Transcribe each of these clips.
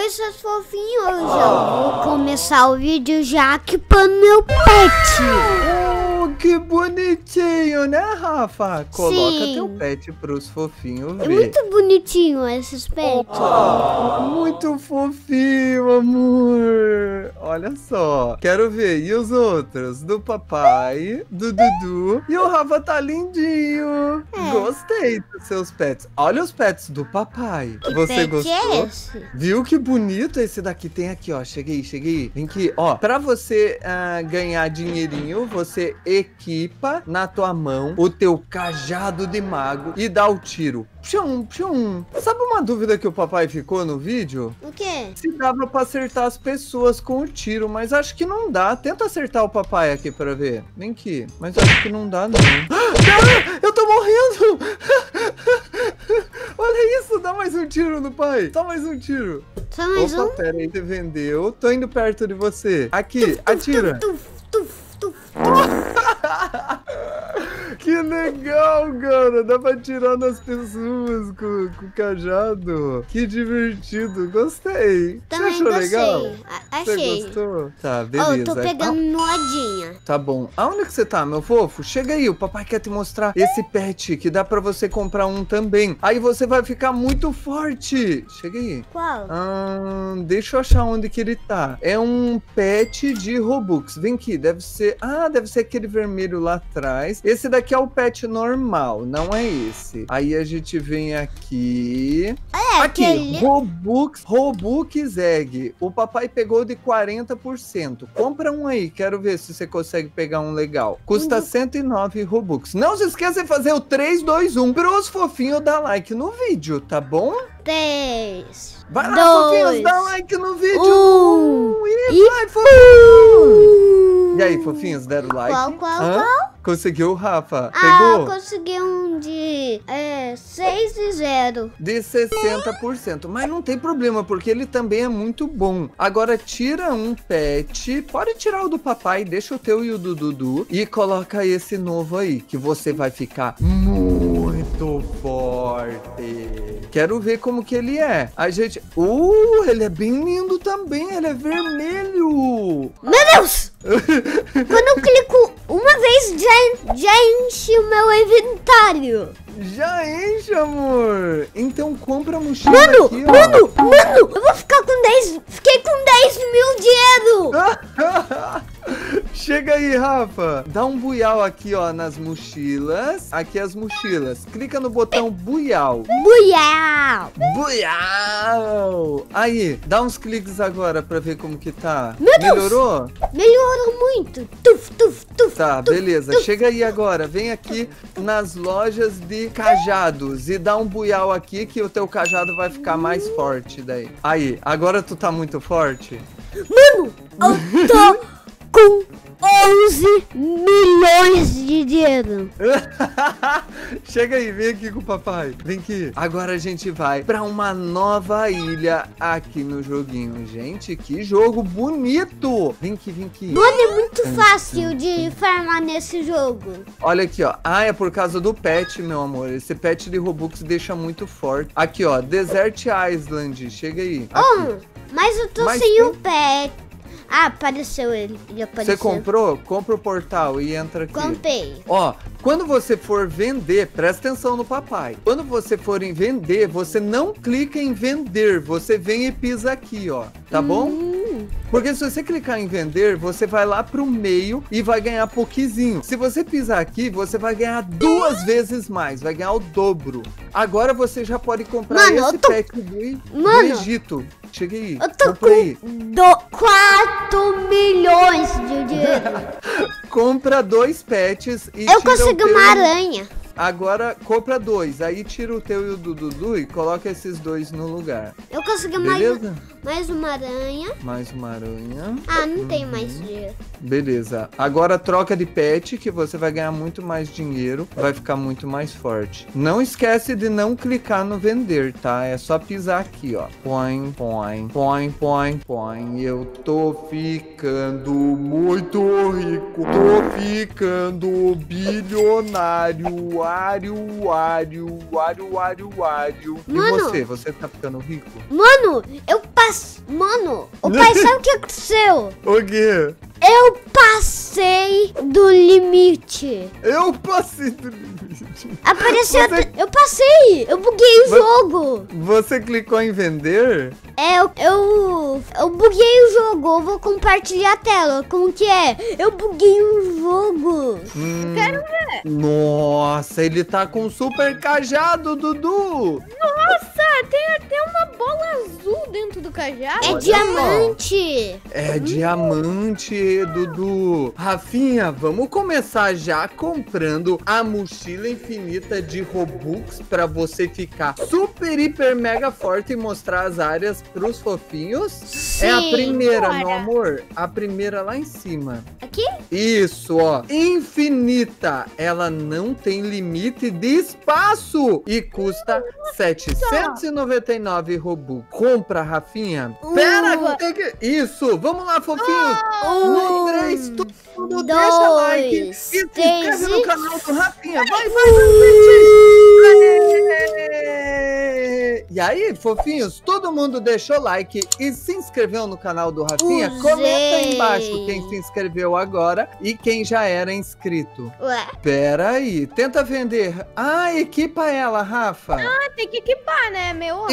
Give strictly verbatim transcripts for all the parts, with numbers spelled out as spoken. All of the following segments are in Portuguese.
Oi, seus fofinhos, eu vou começar o vídeo já equipando meu pet. Oh, que bonitinho, né, Rafa? Coloca Sim. teu pet pros fofinhos ver. É muito bonitinho esses pets. Oh, muito fofinho, amor. Olha só. Quero ver. E os outros? Do papai, do Dudu. E o Rafa tá lindinho. É. Gostei dos seus pets. Olha os pets do papai. Que Você pet gostou? é esse? Viu que bonito esse daqui? Tem aqui, ó. Cheguei, cheguei. Vem aqui, ó. Pra você ah, ganhar dinheirinho, você equipa na tua mão o teu cajado de mago e dá o tiro. Pshum, pshum. Sabe uma dúvida que o papai ficou no vídeo? O quê? Se dava pra acertar as pessoas com o tiro, mas acho que não dá. Tenta acertar o papai aqui pra ver. Vem aqui. Mas acho que não dá, não. Ah, eu tô morrendo! Olha isso, dá mais um tiro no pai. Só mais um tiro. Só mais Opa, um? pera aí, você vendeu. Tô indo perto de você. Aqui, atira. Tuf, tuf, tuf, tuf. Que legal, cara. Dá pra atirar nas pessoas com, com o cajado. Que divertido. Gostei. Também Você achou gostei. legal? A- Você Achei. gostou? Tá, Ó, beleza. eu tô pegando modinha. Ah, tá bom. Aonde que você tá, meu fofo? Chega aí, o papai quer te mostrar esse pet que dá pra você comprar um também. Aí você vai ficar muito forte. Chega aí. Qual? Ah, deixa eu achar onde que ele tá. É um pet de Robux. Vem aqui, deve ser... Ah, deve ser aquele vermelho lá atrás. Esse daqui é o pet normal, não é esse. Aí a gente vem aqui... É, Aqui, aquele... Robux, Robux Egg. O papai pegou de quarenta por cento. Compra um aí, quero ver se você consegue pegar um legal. Custa Uhum. cento e nove Robux. Não se esqueça de fazer o três, dois, um pros fofinhos dar like no vídeo, tá bom? Três. Vai lá, dois, fofinhos, dá like no vídeo. um, e, e vai, fofinhos. E aí, Uh. fofinhos, deram like? Qual, qual, Hã? qual? Conseguiu, Rafa? Ah, Pegou? eu consegui um de é, seis e zero. De sessenta por cento, mas não tem problema, porque ele também é muito bom. Agora tira um pet, pode tirar o do papai, deixa o teu e o do Dudu, e coloca esse novo aí, que você vai ficar muito forte. Quero ver como que ele é. A gente... Uh, ele é bem lindo também, ele é vermelho. Meu Deus! Quando eu clico uma vez, já, já enche o meu inventário. Já enche, amor. Então compra a mochila Mano, aqui, ó. mano, mano, eu vou ficar com dez. Fiquei com dez mil dinheiro. Chega aí, Rafa. Dá um buial aqui, ó, nas mochilas. Aqui as mochilas. Clica no botão buial. Buiau. Buial. Aí, dá uns cliques agora pra ver como que tá. Meu Deus. Melhorou? Melhorou muito. Tuf, tuf, tuf. Tá, tuf, beleza. tuf. Chega aí agora. Vem aqui nas lojas de cajados e dá um buial aqui que o teu cajado vai ficar mais forte daí. Aí, agora tu tá muito forte? Mano, eu tô com onze milhões de dinheiro. Chega aí, vem aqui com o papai. Vem aqui. Agora a gente vai pra uma nova ilha aqui no joguinho. Gente, que jogo bonito. Vem aqui, vem aqui. Mano, é muito fácil de farmar nesse jogo. Olha aqui, ó. Ah, é por causa do pet, meu amor. Esse pet de Robux deixa muito forte. Aqui, ó. Desert Island. Chega aí. Aqui. Oh, mas eu tô Mas sem tem- o pet. Ah, apareceu ele. Ele apareceu. Você comprou? Compra o portal e entra aqui. Comprei. Ó, quando você for vender, presta atenção no papai. Quando você for em vender, você não clica em vender. Você vem e pisa aqui, ó. Tá bom? Hum. Porque se você clicar em vender, você vai lá pro meio e vai ganhar pouquinho. Se você pisar aqui, você vai ganhar duas vezes mais. Vai ganhar o dobro. Agora você já pode comprar Mano, esse eu tô- pet do, do Mano, Egito. Chega aí. Eu tô compra aí. com do quatro milhões de dinheiro. Compra dois pets e Eu tira o consegui teu... uma aranha. Agora compra dois, aí tira o teu e o do Dudu e coloca esses dois no lugar. Eu consegui mais, Beleza? mais uma aranha. Mais uma aranha. Ah, não tem mais dinheiro. Beleza. Agora troca de pet que você vai ganhar muito mais dinheiro, vai ficar muito mais forte. Não esquece de não clicar no vender, tá? É só pisar aqui, ó. Põe, põe, põe, põe, põe. Eu tô ficando muito rico. Tô ficando bilionário. Ário, ário, ário, ário, ário. E Mano. você? Você tá ficando rico? Mano, eu passo. O pai, sabe o que aconteceu? O quê? Eu passei do limite. Eu passei do limite. Apareceu... Você- Eu passei. Eu buguei o Vo- jogo. Você clicou em vender? É, eu, eu, eu buguei o jogo. Eu vou compartilhar a tela. Como que é? Eu buguei o jogo. Hum, Quero ver. Nossa, ele tá com um super cajado, Dudu. Nossa, tem até uma bola azul dentro do cajado. É Olha diamante. É diamante, Dudu. Rafinha, vamos começar já comprando a mochila infinita de Robux pra você ficar super, hiper, mega forte e mostrar as áreas pros fofinhos. Sim. É a primeira, bora. meu amor. A primeira lá em cima. Aqui? Isso, ó. Infinita. Ela não tem limite de espaço e custa setecentos e noventa e nove Robux. Compra, Rafinha. Pera, Uh. tem que... Isso. Vamos lá, fofinhos. No três, todo mundo dois, deixa like e se inscreve três no e- canal do Rafinha. Vai, vai, vai, Aê! E aí, fofinhos, todo mundo deixou like e se inscreveu no canal do Rafinha? Usei. Comenta aí embaixo quem se inscreveu agora e quem já era inscrito. Ué. Pera aí, tenta vender. Ah, equipa ela, Rafa. Ah, tem que equipar, né, meu?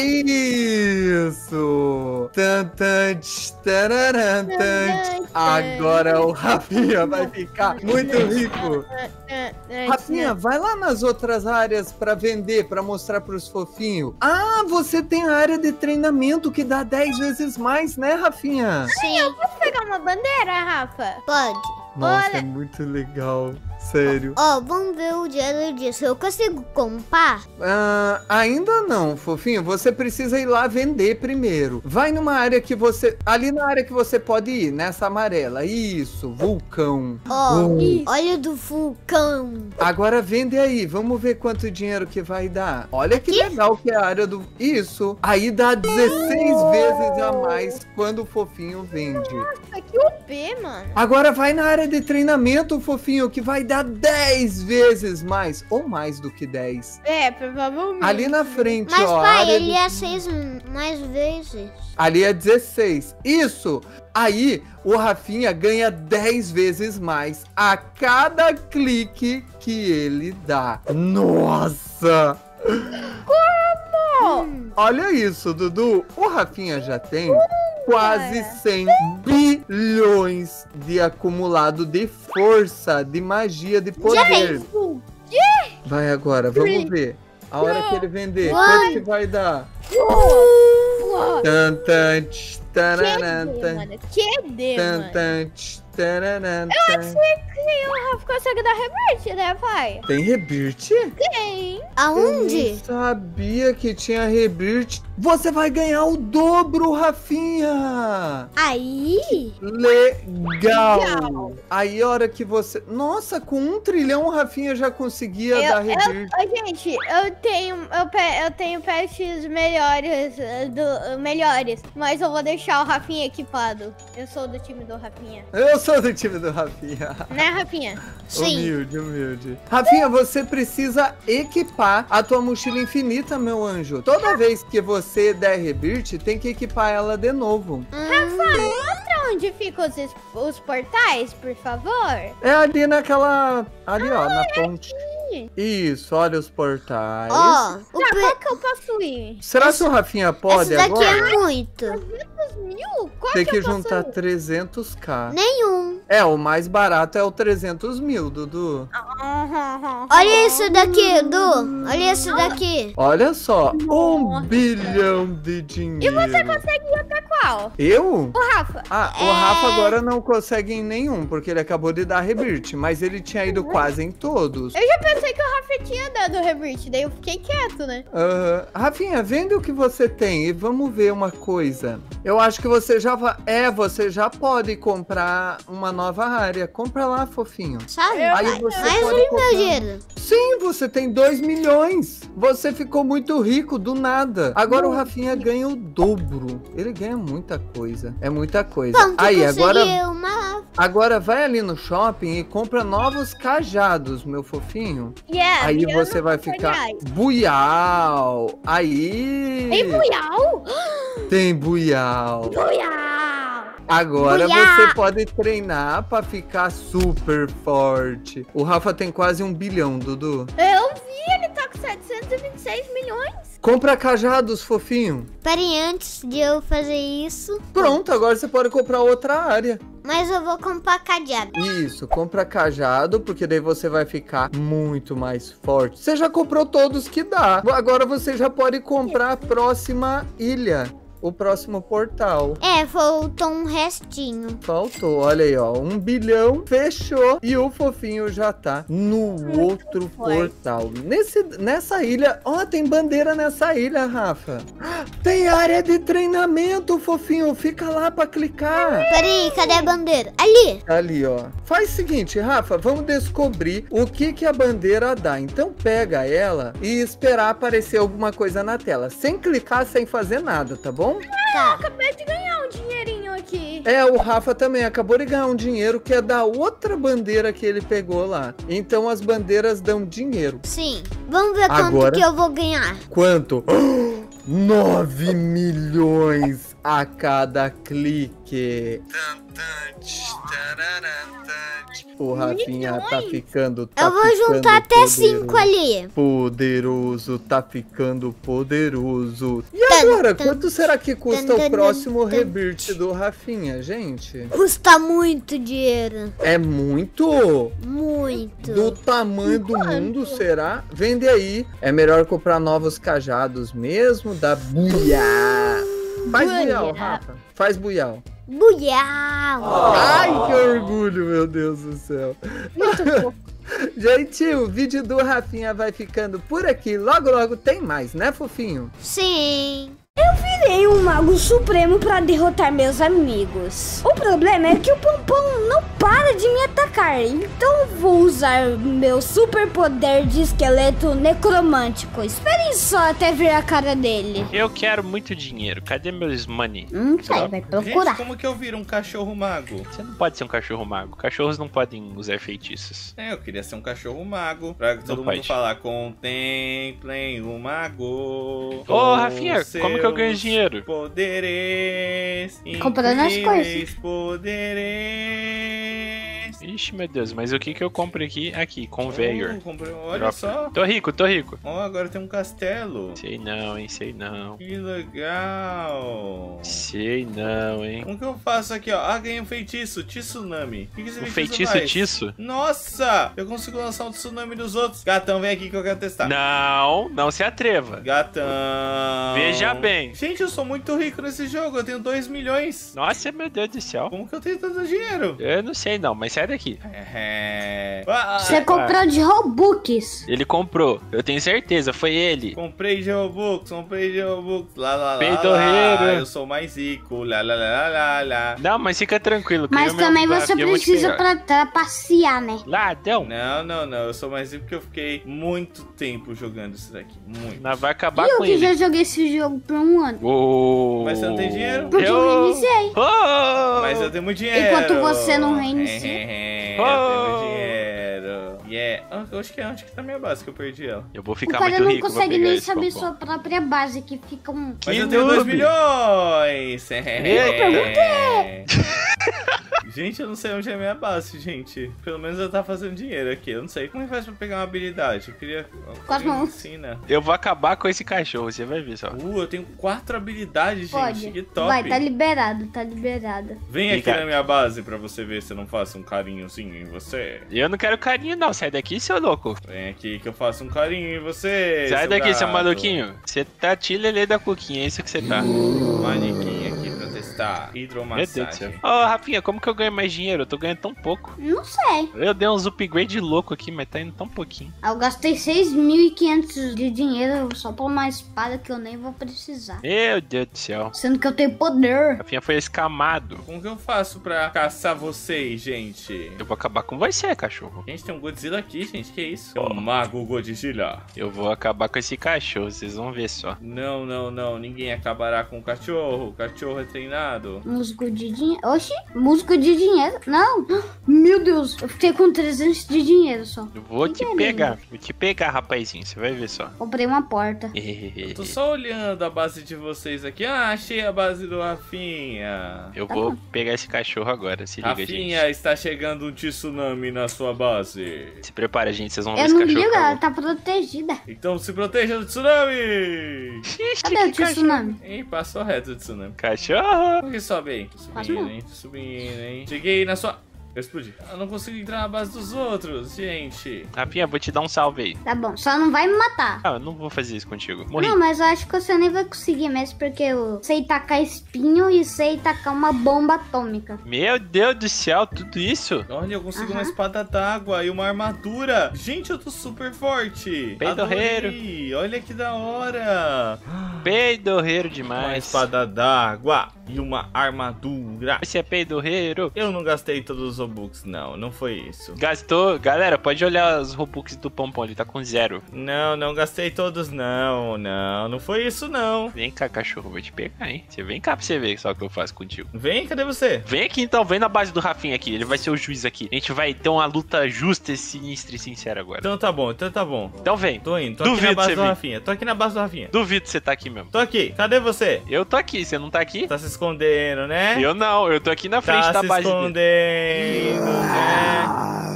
Isso! Tan, tan, tch, tararam, tan. Agora o Rafinha vai ficar muito rico. Rafinha, vai lá nas outras áreas pra vender, pra mostrar pros fofinhos. Ah, você tem a área de treinamento que dá dez vezes mais, né, Rafinha? Sim, Posso pegar uma bandeira, Rafa? pode. Nossa, Olha. é muito legal. Sério. Ó, vamos ver o dinheiro disso. Eu consigo comprar? Ah, ainda não, fofinho. Você precisa ir lá vender primeiro. Vai numa área que você... Ali na área que você pode ir, nessa amarela. Isso, vulcão. Ó, Uh. olha do vulcão. Agora vende aí. Vamos ver quanto dinheiro que vai dar. Olha que Aqui? legal que é a área do... Isso. Aí dá dezesseis vezes a mais quando o fofinho vende. Nossa, que O P, mano. Agora vai na área de treinamento, fofinho, que vai dar dez vezes mais. Ou mais do que dez. É, provavelmente. Ali na frente, Mas, ó. a pai, área ele do- é seis mais vezes. Ali é dezesseis. Isso! Aí o Rafinha ganha dez vezes mais a cada clique que ele dá. Nossa! Como? Olha isso, Dudu. O Rafinha já tem quase cem bilhões de acumulado de força, de magia, de poder. Uh, Vai agora, vamos Three, ver. A hora que ele vender, one. quanto que vai dar? uau. Tan, tan, tch, Q tararam, D, tan. mano. Q D, Tan, mano. tan, tch, tararam, Eu tan. achei que o Rafa consegue dar rebate, né, pai? Tem rebirth? Tem. Eu Aonde? não sabia que tinha rebirth. Você vai ganhar o dobro, Rafinha! Aí? Legal! Legal. Aí a hora que você... Nossa, com um trilhão o Rafinha já conseguia Eu- dar rebirth. Ô, gente, eu tenho, eu, pe- eu tenho pets melhores, eh, do, melhores, mas eu vou deixar o Rafinha equipado. Eu sou do time do Rafinha. Eu sou do time do Rafinha. Né, Rafinha? Sim. Humilde, humilde. Rafinha, você precisa equipar a tua mochila infinita, meu anjo. Toda vez que você der rebirth, tem que equipar ela de novo. Rafa, mostra onde ficam os, es- os portais, por favor. É ali naquela... Ali, ó, na ponte. Isso, olha os portais. Ó, o Tá, pre- qual que eu posso ir? Será que o Rafinha pode esse daqui agora? é muito. trezentos mil? Qual Tem que, que eu posso juntar ir? trezentos k. Nenhum. É, o mais barato é o trezentos mil, Dudu. Olha isso daqui, Du. Olha isso daqui. Olha só, um Nossa. bilhão de dinheiro. E você consegue ir até qual? Eu? O Rafa. Ah, o É. Rafa agora não consegue em nenhum, porque ele acabou de dar rebirth, mas ele tinha ido quase em todos. Eu já pensei que o Rafa tinha dado o rebirth, daí eu fiquei quieto, né? Aham. Rafinha, vende o que você tem e vamos ver uma coisa. Eu acho que você já vai... É, você já pode comprar uma nova área. Compra lá, fofinho. Sabe? Aí pai? você Mais pode um comprar. meu dinheiro. Sim, você tem dois milhões. Você ficou muito rico do nada. Agora o Rafinha ganha o dobro. Ele ganha muita coisa. É muita coisa. Bom, tu Aí, agora, conseguiu uma... agora vai ali no shopping e compra novos cajados, meu fofinho. Yeah, Aí virando você vai ficar reais. buial. Aí. Tem Buial? Tem buial. Buial! Agora Buiá. você pode treinar pra ficar super forte. O Rafa tem quase um bilhão, Dudu. Eu vi, ele tá com setecentos e vinte e seis milhões. Compra cajados, fofinho. Peraí, antes de eu fazer isso... Pronto, agora você pode comprar outra área. Mas eu vou comprar cadeado. Isso, compra cajado, porque daí você vai ficar muito mais forte. Você já comprou todos que dá. Agora você já pode comprar a próxima ilha. O próximo portal. É, faltou um restinho. Faltou, olha aí, ó. Um bilhão, fechou. E o fofinho já tá no outro portal. Nesse, nessa ilha, ó, tem bandeira nessa ilha, Rafa. Tem área de treinamento, fofinho. Fica lá pra clicar. Peraí, cadê a bandeira? Ali. Ali, ó. Faz o seguinte, Rafa, vamos descobrir o que que a bandeira dá. Então pega ela e esperar aparecer alguma coisa na tela. Sem clicar, sem fazer nada, tá bom? Tá. Acabei de ganhar um dinheirinho aqui. É, o Rafa também acabou de ganhar um dinheiro que é da outra bandeira que ele pegou lá. Então as bandeiras dão dinheiro. Sim. Vamos ver quanto Agora- que eu vou ganhar. Quanto? nove milhões a cada clique. O Rafinha tá ficando tá eu vou ficando juntar até poderoso. cinco ali. Poderoso, tá ficando poderoso. E Tan, agora, tan, quanto será que custa tan, tan, o próximo tan. rebirth do Rafinha, gente? Custa muito dinheiro. É muito? Muito. Do tamanho do mundo, será? Vende aí. É melhor comprar novos cajados mesmo, da buiá. Faz buial, Rafa. Faz buial. Buial. Ai, que orgulho, meu Deus do céu. Muito fofo. Gente, o vídeo do Rafinha vai ficando por aqui. Logo, logo tem mais, né, fofinho? Sim. Virei um mago supremo pra derrotar meus amigos. O problema é que o Pompom não para de me atacar. Então eu vou usar meu super poder de esqueleto necromântico. Esperem só até ver a cara dele. Eu quero muito dinheiro. Cadê meus money? Não sei, vai Gente, procurar. como que eu viro um cachorro mago? Você não pode ser um cachorro mago. Cachorros não podem usar feitiços. É, eu queria ser um cachorro mago. Pra todo mundo pode. falar, contemplem o mago. Ô, Rafinha, como que eu ganho dinheiro? Poderes. Comprando as incríveis poderes. Ixi, meu Deus, mas o que que eu compro aqui? Aqui, conveyor. Oh, comprei- olha Drop. só. Tô rico, tô rico. Ó, agora tem um castelo. Sei não, hein, sei não. Que legal. Sei não, hein. Como que eu faço aqui, ó? Ah, ganhei um feitiço, tsunami. O que, que esse O feitiço feitiço faz? tiço? Nossa! Eu consigo lançar um tsunami dos outros. Gatão, vem aqui que eu quero testar. Não, não se atreva. Gatão. Veja bem. Gente, eu sou muito rico nesse jogo. Eu tenho dois milhões. Nossa, meu Deus do céu. Como que eu tenho tanto dinheiro? Eu não sei não, mas sai daqui. É... Ah, Você comprou de Robux. Ele comprou, eu tenho certeza, foi ele. comprei de Robux, comprei de Robux. Lá, lá, lá, Peidorreiro. lá. Eu sou mais rico. Lá, lá, lá, lá, lá. Não, mas fica tranquilo. Mas que eu também meu você desafio, eu vou te precisa pegar. pra trapacear, né? Ladrão. Não, não, não. Eu sou mais rico porque eu fiquei muito tempo jogando isso daqui. Muito. Nós vai acabar E eu com que ele. já joguei esse jogo por um ano. Oh. Mas você não tem dinheiro? Porque eu Eu- reiniciei. Oh. Mas eu tenho muito dinheiro. Enquanto você não reinicia. eu Oh. tenho muito dinheiro. Yeah. Ah, eu acho que é onde que tá a minha base que eu perdi ela. Eu vou O ficar cara muito não rico. vou consegue pegar nem esse saber pompom. sua própria base, que fica um... Mas Que eu tenho dois noob. milhões! Eu perguntei! Gente, eu não sei onde é a minha base, gente. Pelo menos eu tava fazendo dinheiro aqui. Eu não sei como é que faz pra pegar uma habilidade. Eu queria... Com as mãos. Ensina. Eu vou acabar com esse cachorro, você vai ver só. Uh, eu tenho quatro habilidades, gente. Pode. Que top. Vai, tá liberado, tá liberado. Vem aqui Fica. na minha base pra você ver se eu não faço um carinhozinho em você. Eu não quero carinho não, sai daqui, seu louco. Vem aqui que eu faço um carinho em você. Sai daqui, seu gato. maluquinho. Você tá tilelê da cuquinha, é isso que você tá. Manequim aqui pra testar. Meu Hidromassagem. Deus do céu. Ô, Rafinha, como que eu ganho mais dinheiro? Eu tô ganhando tão pouco. Não sei. Eu dei uns upgrade louco aqui, mas tá indo tão pouquinho. Eu gastei seis mil e quinhentos de dinheiro só pra uma espada que eu nem vou precisar. Meu Deus do céu. Sendo que eu tenho poder. Rafinha foi escamado. Como que eu faço pra caçar vocês, gente? Eu vou acabar com você, cachorro. Gente, tem um Godzilla aqui, gente. Que isso? É o Mago Godzilla. Eu vou acabar com esse cachorro, vocês vão ver só. Não, não, não. Ninguém acabará com o cachorro. O cachorro é treinado. ligado? Musgo de dinheiro. Oxi, musgo de dinheiro? Não. Meu Deus, eu fiquei com trezentos de dinheiro só. Eu vou te Beleza. pegar, vou te pegar, rapazinho, você vai ver só. Comprei uma porta. Eu tô só olhando a base de vocês aqui. Ah, achei a base do Rafinha. Eu Tá vou bom. pegar esse cachorro agora, se liga, Rafinha, gente. está chegando um tsunami na sua base. Se prepara, gente, vocês vão ver Eu esse não cachorro. ligo, ela acabou. tá protegida. Então se proteja do tsunami! Cadê o tsunami? Hein, passou reto o tsunami. Cachorro! Por que sobe aí? Tô Passa subindo, não. hein? Tô subindo, hein? Cheguei na sua... Eu explodi. Eu não consigo entrar na base dos outros, gente. Rafinha, vou te dar um salve aí. Tá bom, só não vai me matar. Ah, eu não vou fazer isso contigo. Morri. Não, mas eu acho que você nem vai conseguir mesmo, porque eu sei tacar espinho e sei tacar uma bomba atômica. Meu Deus do céu, tudo isso? Olha, eu consigo uma Aham. espada d'água e uma armadura. Gente, eu tô super forte. Peidorreiro. Adorei. Olha que da hora. Peidorreiro Uma demais. espada d'água e uma armadura. Você é peidorreiro? Eu não gastei todos os Robux, não. Não foi isso. Gastou. Galera, pode olhar os Robux do Pompom, ele tá com zero. Não, não gastei todos, não. Não, não foi isso, não. Vem cá, cachorro, vou te pegar, hein? Você vem cá pra você ver só o que eu faço contigo. Vem, cadê você? Vem aqui então, vem na base do Rafinha aqui, ele vai ser o juiz aqui. A gente vai ter uma luta justa, e sinistra e sincera agora. Então tá bom, então tá bom. Então vem. Tô indo, tô Duvido aqui na base você do vir. Rafinha. Tô aqui na base do Rafinha. Duvido você tá aqui mesmo. Tô aqui, cadê você? Eu tô aqui, você não tá aqui? Tá se escondendo, né? Eu não, eu tô aqui na frente Tá da se base dele. escondendo, né?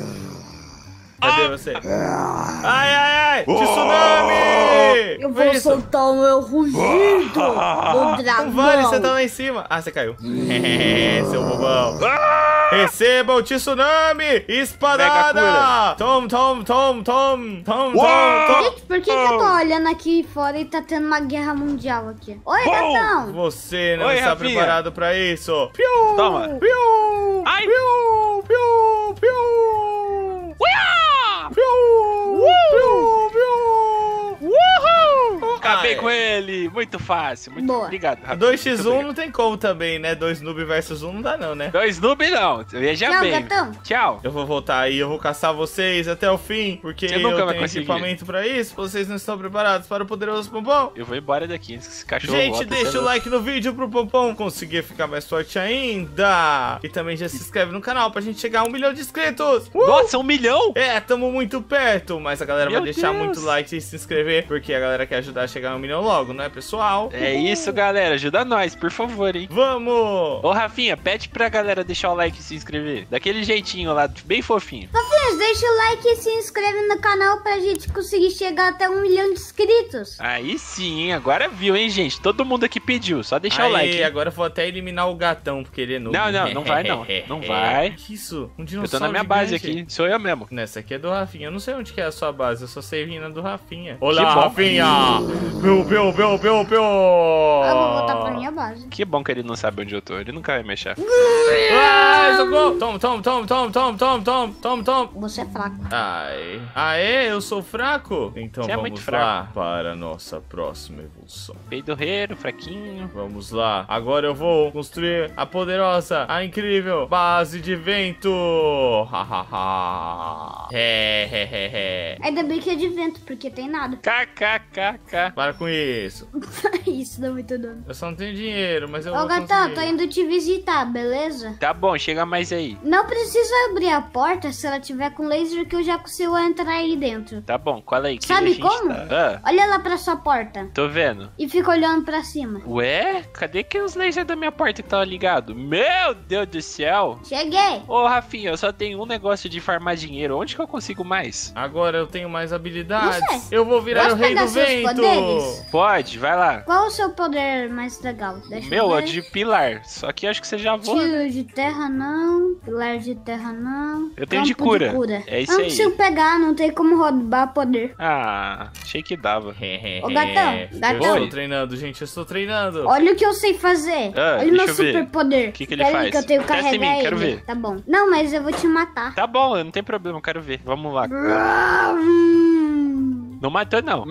Cadê você? Ai, ai, ai! Tsunami! Eu Foi vou isso? soltar o meu rugido do dragão. Não vale, você tá lá em cima. Ah, você caiu. Seu bobão. Receba o tsunami! Espadada! Tom, tom, tom, tom, tom, tom, tom. Gente, por que, que eu tô olhando aqui fora e tá tendo uma guerra mundial aqui? Oi, gatão! Você não Oi, está Rafinha. preparado pra isso. Piu! Toma. Piu! Ai. Piu! Piu! Piu! Uia! Piu! Piu! Piu! Uhul! Acabei Ai. com ele! Muito fácil, muito Boa. obrigado, Rafinha. dois Muito contra um obrigado. não tem como também, né? dois noob versus um não dá não, né? Dois noob não, veja Tchau, bem. gatão. Tchau. Eu vou voltar aí, eu vou caçar vocês até o fim, porque Você eu nunca vai tenho conseguir. equipamento pra isso. Vocês não estão preparados para o poderoso Pompom? Eu vou embora daqui antes que esse cachorro Gente, volta, deixa você o não- like no vídeo pro Pompom conseguir ficar mais forte ainda. E também já se inscreve no canal pra gente chegar a um milhão de inscritos. Uh! Nossa, um milhão? É, tamo muito perto, mas a galera Meu vai deixar Deus. muito like e se inscrever, porque a galera quer ajudar a chegar a um milhão logo, não é, pessoal? É isso, galera. Ajuda nós, por favor, hein? Vamos! Ô, Rafinha, pede pra galera deixar o like e se inscrever. Daquele jeitinho lá, bem fofinho. Fofinhos, deixa o like e se inscreve no canal pra gente conseguir chegar até um milhão de inscritos. Aí sim, hein? Agora viu, hein, gente? Todo mundo aqui pediu. Só deixar Aí, o like. hein? agora eu vou até eliminar o gatão, porque ele é noob. Não, não, não vai não. Não vai. Que isso? Um Eu dinossauro tô na minha base gigante. aqui. Sou eu mesmo. Nessa aqui é do Rafinha. Eu não sei onde que é a sua base, eu só sei vir na do Rafinha. Olá, bom. Rafinha! Piu, piu, piu, piu, piu! Eu vou voltar pra minha base. Que bom que ele não sabe onde eu tô. Ele nunca vai mexer. Ai, socorro! Tom, tom, tom, tom, tom, tom, tom, tom, tom. Você é fraco. Ai. Aê, eu sou fraco? Então Você é vamos muito lá para a nossa próxima evolução. Peidorreiro, fraquinho. Vamos lá. Agora eu vou construir a poderosa, a incrível base de vento. Ha, ha, ha. É, é, é, é. Ainda bem que é de vento, porque tem nada. KKKK. Para com isso. Isso dá muito dano. Eu só não tenho dinheiro, mas eu Ô, vou gatão, tô conseguir. indo te visitar, beleza? Tá bom, chega mais aí. Não precisa abrir a porta se ela tiver com laser, que eu já consigo entrar aí dentro. Tá bom, qual aí? Que Sabe a gente como? Tá? Ah, Olha lá pra sua porta tô vendo. e fica olhando pra cima. Ué? Cadê que os lasers da minha porta que tava ligado? Meu Deus do céu! Cheguei! Ô, Rafinha, eu só tenho um negócio de farmar dinheiro. Onde que eu consigo mais? Agora eu tenho mais habilidades. Não sei. Eu vou virar Posso o rei pegar do seus vento. poderes? Pode, vai lá. Qual o seu poder mais legal? Deixa Meu, eu é ver. de pilar. Só que acho que você já voa. Tiro de terra não, pilar de terra não. Eu tenho de campo cura. cura. É isso não aí. consigo pegar, não tem como roubar poder. Ah, achei que dava. Ô, gatão, Eu gatão. estou treinando, gente, eu estou treinando. Olha o que eu sei fazer. Ah, Olha o deixa meu eu ver. super poder. O que que ele Espera aí faz? que eu tenho que Testa em carregar mim, quero ele. ver. Tá bom. Não, mas eu vou te matar. Tá bom, não tem problema, eu quero ver. Vamos lá. Não matou, não. Meu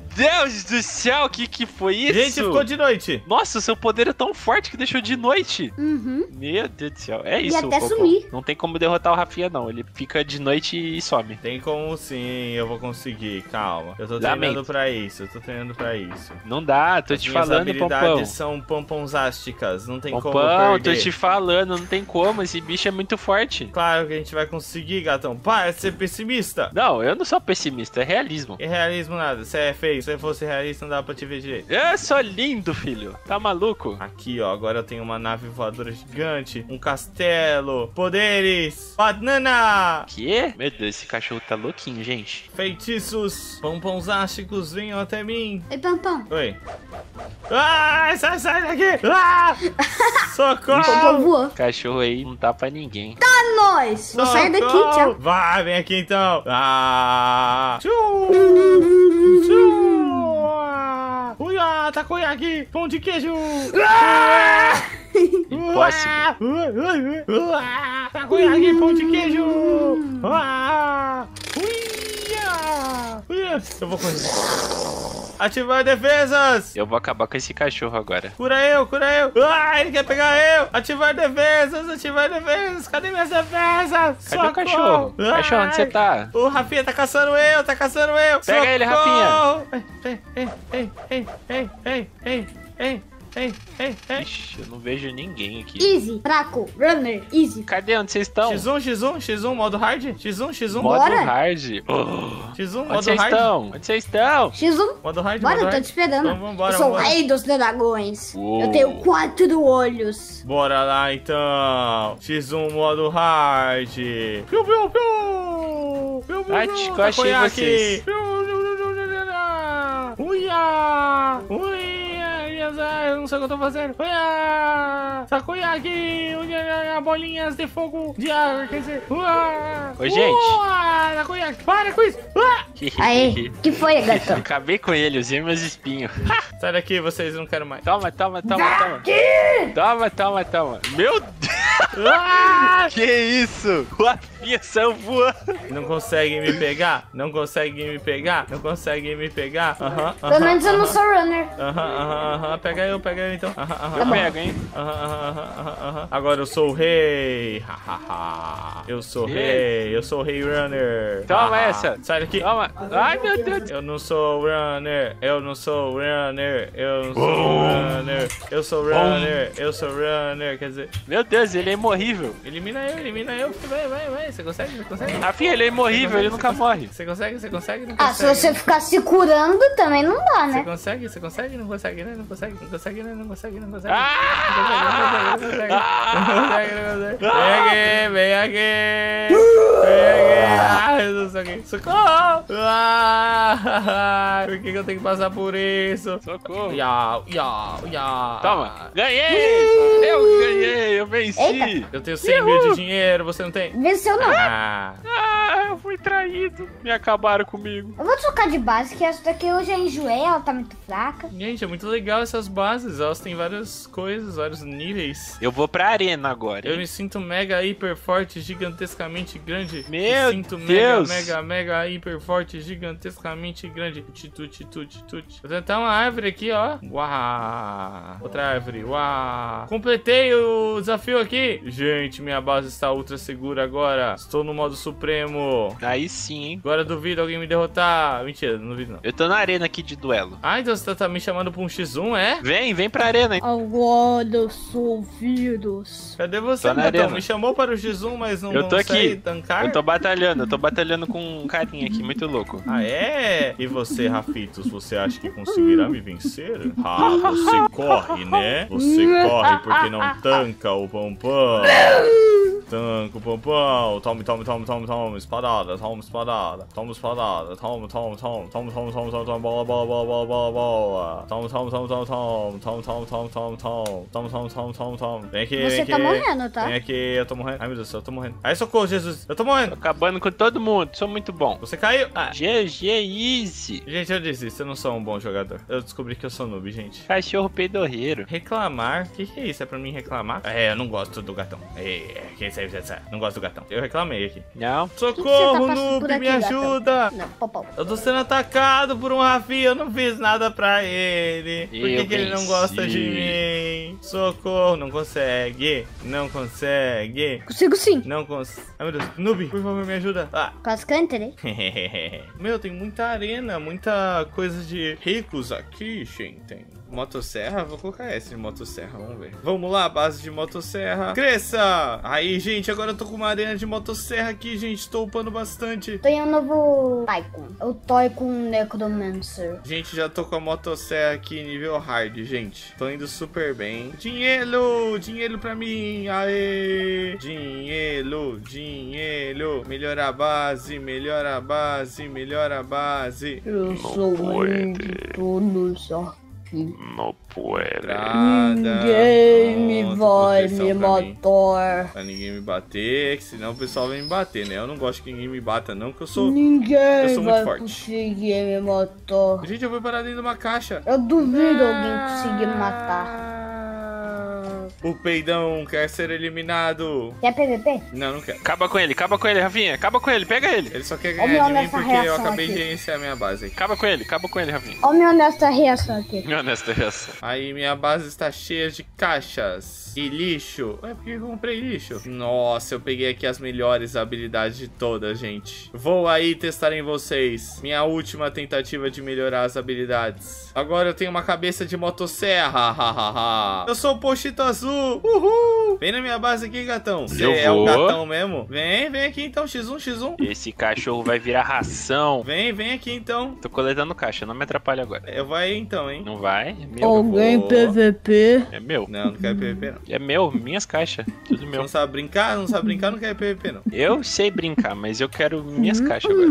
Deus do céu, o que que foi isso? Gente, ficou de noite. Nossa, o seu poder é tão forte que deixou de noite. Uhum. Meu Deus do céu. É isso, até Popô. sumir. Não tem como derrotar o Rafinha, não. Ele fica de noite e some. Tem como sim, eu vou conseguir, calma. Eu tô treinando Lamento. pra isso, eu tô treinando pra isso. Não dá, tô As te minhas falando, habilidades Pompão. são pomponzásticas, não tem como eu Pompão, tô perder. te falando, não tem como. Esse bicho é muito forte. Claro que a gente vai conseguir, gatão. Para de ser pessimista. Não, eu não sou pessimista, é realismo. E realismo nada, você é feio. Se você fosse realista, não dá pra te ver direito. Eu sou lindo, filho. Tá maluco? Aqui, ó, agora eu tenho uma nave voadora gigante, um castelo, poderes, banana, Quê? Meu Deus, esse cachorro tá louquinho, gente. feitiços, pomponzásticos, venham até mim. Oi, Pampão. Oi. Ah, sai, sai daqui. Ah, Pampão socorro. voou. Cachorro aí não tá pra ninguém. É nóis. Vou sair daqui, Socorro. tchau. Vai, vem aqui então. Ah. Tchau. Tchau. Uia, takoyaki, pão de queijo. Ah. Impossível. Ah, takoyaki, pão de queijo. Ah. Uia. Uia. Eu vou correr. Ativar defesas. Eu vou acabar com esse cachorro agora. Cura eu, cura eu. Ah, ele quer pegar eu. Ativar defesas, ativar defesas. Cadê minhas defesas? Cadê o cachorro? Cachorro, onde você tá? O Rafinha tá caçando eu, tá caçando eu. Pega ele, Rafinha. Ei, ei, ei, ei, ei, ei, ei, ei, ei, ei, ei. Ixi, eu não vejo ninguém aqui. Easy, fraco, runner, easy. Cadê? Onde vocês estão? X um, X um, X um, modo hard. X um, X um, Modo Bora. hard. Oh. X um, Onde modo vocês hard. estão? Onde vocês estão? X um. Modo hard, Bora, modo eu tô hard. te esperando. Então vambora, eu sou vambora. o rei dos dragões. Uou. Eu tenho quatro olhos. Bora lá então. X um, modo hard. Piu, piu, piu. Piu, piu, Ai, piu, Chico, eu achei takoyaki. vocês. Piu, piu, piu, piu, piu, piu. Uia. Uia. Eu não sei o que eu tô fazendo. Uia. Takoyaki. Uia. Bolinhas de fogo de ar. Quer dizer. Uia. Oi, gente. Uia. Takoyaki. Para com isso. Uia. Aê, que foi, gatão? Acabei com ele, usei meus espinhos. Sai daqui, vocês não quero mais. Toma, toma, toma, toma. Toma, toma, toma. Meu Deus! Ah! Que isso? O Rafinha saiu voando. Não conseguem me pegar? Não conseguem me pegar? Não conseguem me pegar? Aham, Pelo aham, menos eu não aham. sou runner. Aham, aham, aham. Pega eu, pega eu então. Aham, aham, Eu aham. pego, hein? Aham, aham, aham, aham, aham. Agora eu sou o rei. Ha, ha, ha. Eu sou o Que? rei. Eu sou o rei runner. Toma Ah, essa. Sai daqui. Toma. Ai, meu Deus. Eu não sou runner. Eu não sou runner. Eu não sou runner. Eu sou runner. Eu sou runner. Quer dizer, Meu Deus, ele é imorrível. elimina eu, elimina eu. Vai, vai, vai. Você consegue? Você consegue? Rafinha, ele é imorrível, ele nunca morre. Você consegue? Você consegue? Não Ah, se consegue? você ficar se curando, também não dá, Você né? consegue? Você consegue? Não consegue, né? Não consegue, não consegue, né? Não consegue, não consegue. Ah! Não consegue, não consegue, não consegue, não consegue. Vem aqui, vem aqui. Vem aqui. Ah, eu não sei o que. Socorro! Ah, por que que eu tenho que passar por isso? Socorro. Iau, iau, iau. Toma. Ganhei. Eu ganhei, eu venci. Eita. Eu tenho cem mil de dinheiro, você não tem? Venceu não. Ah, Ah, eu fui traído. Me acabaram comigo. Eu vou trocar de base, que essa daqui eu já enjoei, ela tá muito fraca. gente, é muito legal essas bases. Elas têm várias coisas, vários níveis. Eu vou pra arena agora. Eu hein? me sinto mega, hiper forte, gigantescamente grande. Meu me sinto Deus. mega, mega, mega, hiper forte, gigantescamente grande. Tuti, tuti, tuti, tuti. Vou tentar uma árvore aqui, ó. Uau. Outra árvore. Uau. Completei o desafio aqui. Gente, minha base está ultra segura agora. Estou no modo supremo. Aí sim, hein? Agora duvido alguém me derrotar. Mentira, não duvido não. Eu tô na arena aqui de duelo. Ah, então você tá me chamando pra um xis um, é? Vem, vem pra arena. hein? Agora eu sou vírus. Cadê você, Tô na gatão? arena. Me chamou para o xis um, mas não Eu tô consegue aqui. tancar? Eu tô batalhando, eu tô batalhando com um carinha aqui, muito louco. Ah, é? E você, Rafitos, você acha que conseguirá me vencer? Ah, você corre, né? Você corre porque não tanca o pompom. Tanca o pompom. Tome, tome, tome, tome, tome. Espadada, tome, espadada. Tome, espadada. Tome, tome, tome. Tome, tome, tome, tome, tome. Bola, bola, bola, bola, bola, bola. Tome, tome, tome, tome, tome. Tome, tome, tome, tome, tome. Tome, tome, tome, tome, tome. Vem aqui, vem Você aqui. tá morrendo, tá? Vem aqui, eu tô morrendo. Ai, meu Deus do céu, eu tô morrendo. Ai, socorro, Jesus. Eu tô Tô morrendo. acabando com todo mundo, sou muito bom. Você caiu. Ah. G G Easy. Gente, eu desisto, eu não sou um bom jogador. Eu descobri que eu sou noob, gente. Cachorro peidorreiro. Reclamar? O que, que é isso? É pra mim reclamar? É, eu não gosto do gatão. É, que sai, sai, sai. Não gosto do gatão. Eu reclamei aqui. Não. Socorro, passando noob, por aqui, me gatão? ajuda. Não, popó. Eu tô sendo atacado por um Rafinha, eu não fiz nada pra ele. Por que, Eu que ele não gosta de venci. mim? Socorro, não consegue. Não consegue. Consigo sim. Não consegue. Ai, meu Deus. Noob, por favor, me ajuda. Ah. Quase que eu entrei. Meu, tem muita arena, muita coisa de ricos aqui, gente. Motosserra? Vou colocar essa de motosserra, vamos ver. Vamos lá, base de motosserra. Cresça! Aí, gente, agora eu tô com uma arena de motosserra aqui, gente. Tô upando bastante. Tem um novo Tycoon. O Tycoon Necromancer. Gente, já tô com a motosserra aqui nível hard, gente. Tô indo super bem. Dinheiro! Dinheiro pra mim! Aê! Dinheiro! Dinheiro! Melhora a base, melhora a base, melhora a base. Eu sou o rei de todos aqui. Não pode. Nada. Ninguém me Pronto, vai proteção me pra mim. matar. Pra ninguém me bater, que senão o pessoal vem me bater, né? Eu não gosto que ninguém me bata, não, que eu sou... Ninguém eu sou muito vai forte. conseguir me matar. Gente, eu vou parar dentro de uma caixa. Eu duvido alguém conseguir me matar. O peidão quer ser eliminado. Quer P V P? Não, não quer. Acaba com ele, acaba com ele, Rafinha. Acaba com ele, pega ele. Ele só quer Ó, ganhar de meu, mim nessa porque eu reação acabei aqui. de gerenciar a minha base aqui. Acaba com ele, acaba com ele, Rafinha. Olha minha honesta reação aqui. Minha honesta reação. Aí minha base está cheia de caixas e lixo. Ué, por que eu comprei lixo? Nossa, eu peguei aqui as melhores habilidades de todas, gente. Vou aí testar em vocês. Minha última tentativa de melhorar as habilidades. Agora eu tenho uma cabeça de motosserra. Hahaha. Eu sou o Pochito Azul. Uhul. Vem na minha base aqui, gatão. Você Eu é o vou. gatão mesmo? Vem, vem aqui então. X um, X um. Esse cachorro vai virar ração. Vem, vem aqui então. Tô coletando caixa, não me atrapalha agora. Eu vou aí então, hein? Não vai? É meu. Alguém vou. P V P? É meu. Não, não quero P V P não. É meu, minhas caixas. Tudo Você meu. não sabe brincar? Não sabe brincar, não quer P V P não. Eu sei brincar, mas eu quero minhas caixas agora.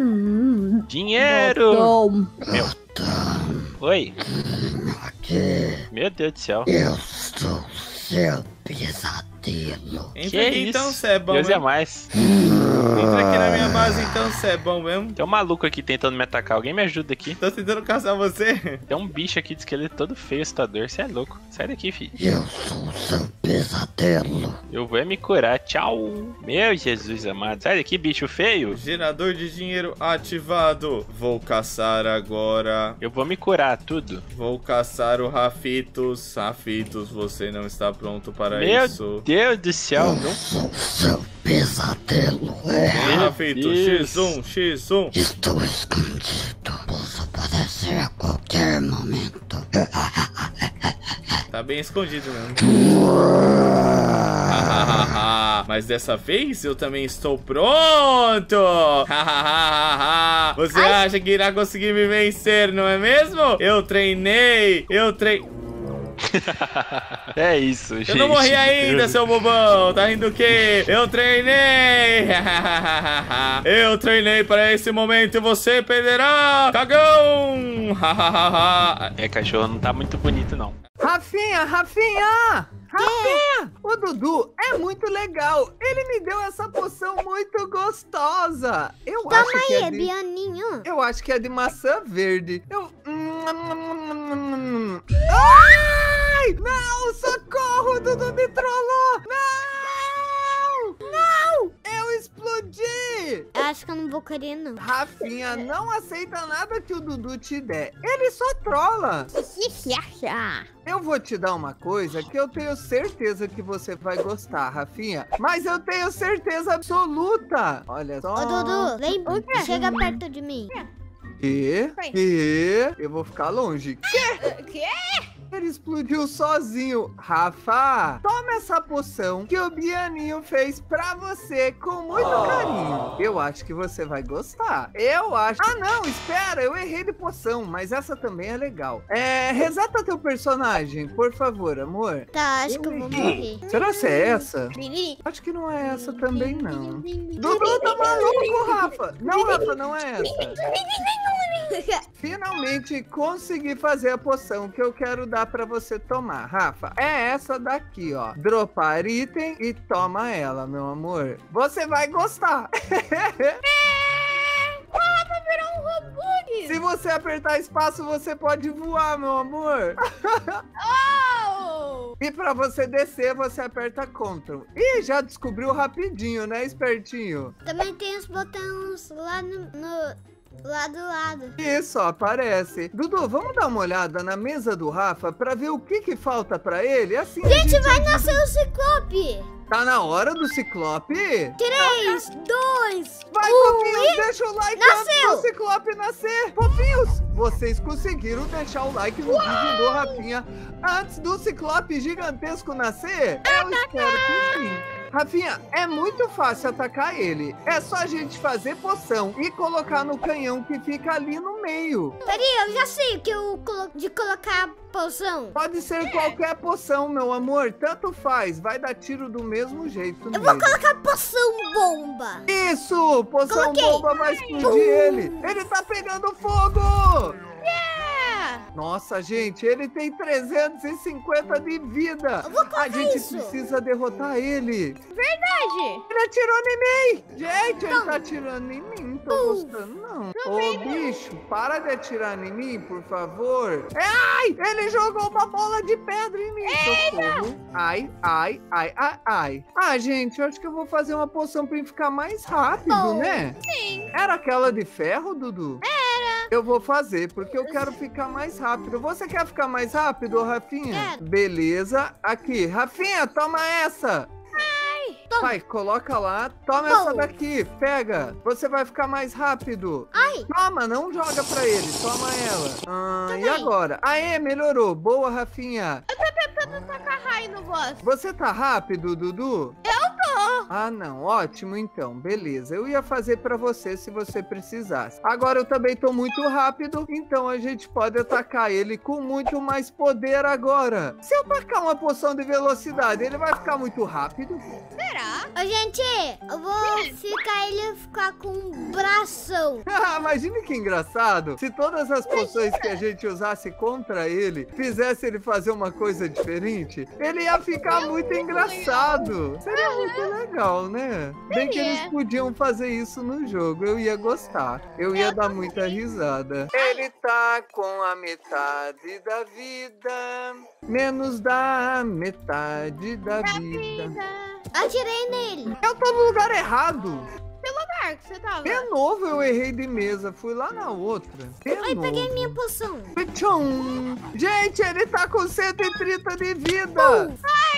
Dinheiro! Então, Meu. Oi. Meu Deus do céu. Eu sou seu pesadelo. Entra Que aqui isso? então, você é bom Deus é mesmo. mais. Entra aqui na minha base então, você é bom mesmo. Tem um maluco aqui tentando me atacar. Alguém me ajuda aqui. Tô tentando caçar você. Tem um bicho aqui de esqueleto todo feio, assustador. Você é louco. Sai daqui, filho. Eu sou seu pesadelo. Eu vou é me curar. Tchau. Meu Jesus amado. Sai daqui, bicho feio. Gerador de dinheiro ativado. Vou caçar agora. Eu vou me curar, tudo. Vou caçar o Rafitos. Rafitos, você não está pronto para Meu isso. Deus do céu. Eu Não. sou seu pesadelo. Vem, Meu Rafitos. Deus. X um, X um. Estou escondido. Posso aparecer a qualquer momento. Tá bem escondido mesmo. Mas dessa vez eu também estou pronto. Você acha que irá conseguir me vencer, não é mesmo? Eu treinei. Eu treinei. É isso, gente. Eu não morri ainda, seu bobão. Tá rindo o quê? Eu treinei. Eu treinei para esse momento e você perderá. Cagão. É, cachorro não tá muito bonito, não. Rafinha, Rafinha! Rafinha! O Dudu é muito legal. Ele me deu essa poção muito gostosa. Eu Toma acho que aí, é de... Bianinho. Eu acho que é de maçã verde. Eu... Ai! Não! Socorro! O Dudu me trollou! Não! Não! Eu explodi! Eu acho que eu não vou querer, não. Rafinha, não aceita nada que o Dudu te der. Ele só trola. Eu vou te dar uma coisa que eu tenho certeza que você vai gostar, Rafinha. Mas eu tenho certeza absoluta. Olha só. Ô, Dudu, vem, chega perto de mim. E, e eu vou ficar longe. O quê? Ele explodiu sozinho. Rafa, toma essa poção que o Bianinho fez pra você com muito carinho. Eu acho que você vai gostar. Eu acho... Ah, não, espera, eu errei de poção, mas essa também é legal. É, reseta teu personagem, por favor, amor. Tá, acho que eu vou morrer. Será que é essa? Acho que não é essa também, não. Dudu, tá maluco, Rafa? Não, Rafa, não é essa. Finalmente consegui fazer a poção que eu quero dar pra você tomar, Rafa. É essa daqui, ó. Dropar item e toma ela, meu amor. Você vai gostar. Rafa virou um robô. Se você apertar espaço, você pode voar, meu amor. Oh! E pra você descer, você aperta Ctrl. Ih, já descobriu rapidinho, né, espertinho? Também tem os botões lá no, no lá do lado. Isso, aparece. Dudu, vamos dar uma olhada na mesa do Rafa pra ver o que que falta pra ele? Assim, a Gente, gente vai nascer o Ciclope. Tá na hora do Ciclope? Três, dois, Vai, um fofinhos, e... deixa o like nasceu! antes do Ciclope nascer. Fofinhos, vocês conseguiram deixar o like no vídeo do Rafinha antes do Ciclope gigantesco nascer? Eu espero que sim. Rafinha, é muito fácil atacar ele. É só a gente fazer poção e colocar no canhão que fica ali no meio. Peraí, eu já sei o que eu colo... de colocar a poção. Pode ser qualquer poção, meu amor. Tanto faz. Vai dar tiro do mesmo jeito. Eu vou nele. colocar poção bomba. Isso! Poção Coloquei. bomba vai explodir ele. Ele tá pegando fogo! Nossa, gente, ele tem trezentos e cinquenta de vida. Eu vou colocar A gente isso. precisa derrotar ele. Verdade. Ele atirou em mim! Gente, ele tá atirando em mim. Não tô gostando, não. Ô, bicho, para de atirar em mim, por favor. Ai! Ele jogou uma bola de pedra em mim. Socorro. Ai, ai, ai, ai, ai. Ah, gente, eu acho que eu vou fazer uma poção pra ele ficar mais rápido, Bom, né? Sim. Era aquela de ferro, Dudu? Era. Eu vou fazer, porque eu quero ficar mais rápido. Você quer ficar mais rápido, Rafinha? Quero. Beleza. Aqui, Rafinha, toma essa. Toma. Vai, coloca lá. Toma Bom. essa daqui, pega. Você vai ficar mais rápido. Ai. Toma, não joga pra ele. Toma ela. Ah, e Também. agora? Aê, melhorou. Boa, Rafinha. Eu tô tentando tacar raio no boss. Você tá rápido, Dudu? Eu tô. Ah, não. Ótimo, então. Beleza. Eu ia fazer pra você se você precisasse. Agora eu também tô muito rápido, então a gente pode atacar ele com muito mais poder agora. Se eu tacar uma poção de velocidade, ele vai ficar muito rápido? Será? Ô, gente, eu vou ficar ele ficar com um bração. Imagine que engraçado se todas as poções que a gente usasse contra ele fizesse ele fazer uma coisa diferente. Ele ia ficar muito engraçado. Seria muito legal, né? Bem que eles podiam fazer isso no jogo. Eu ia gostar. Eu ia dar muita risada. Ele tá com a metade da vida, menos da metade da vida. Atirei nele. Eu tô no lugar errado. Que lugar que você tava? De novo eu errei de mesa, fui lá na outra. De Ai, novo. peguei minha poção. Tchum. Gente, ele tá com cento e trinta de vida.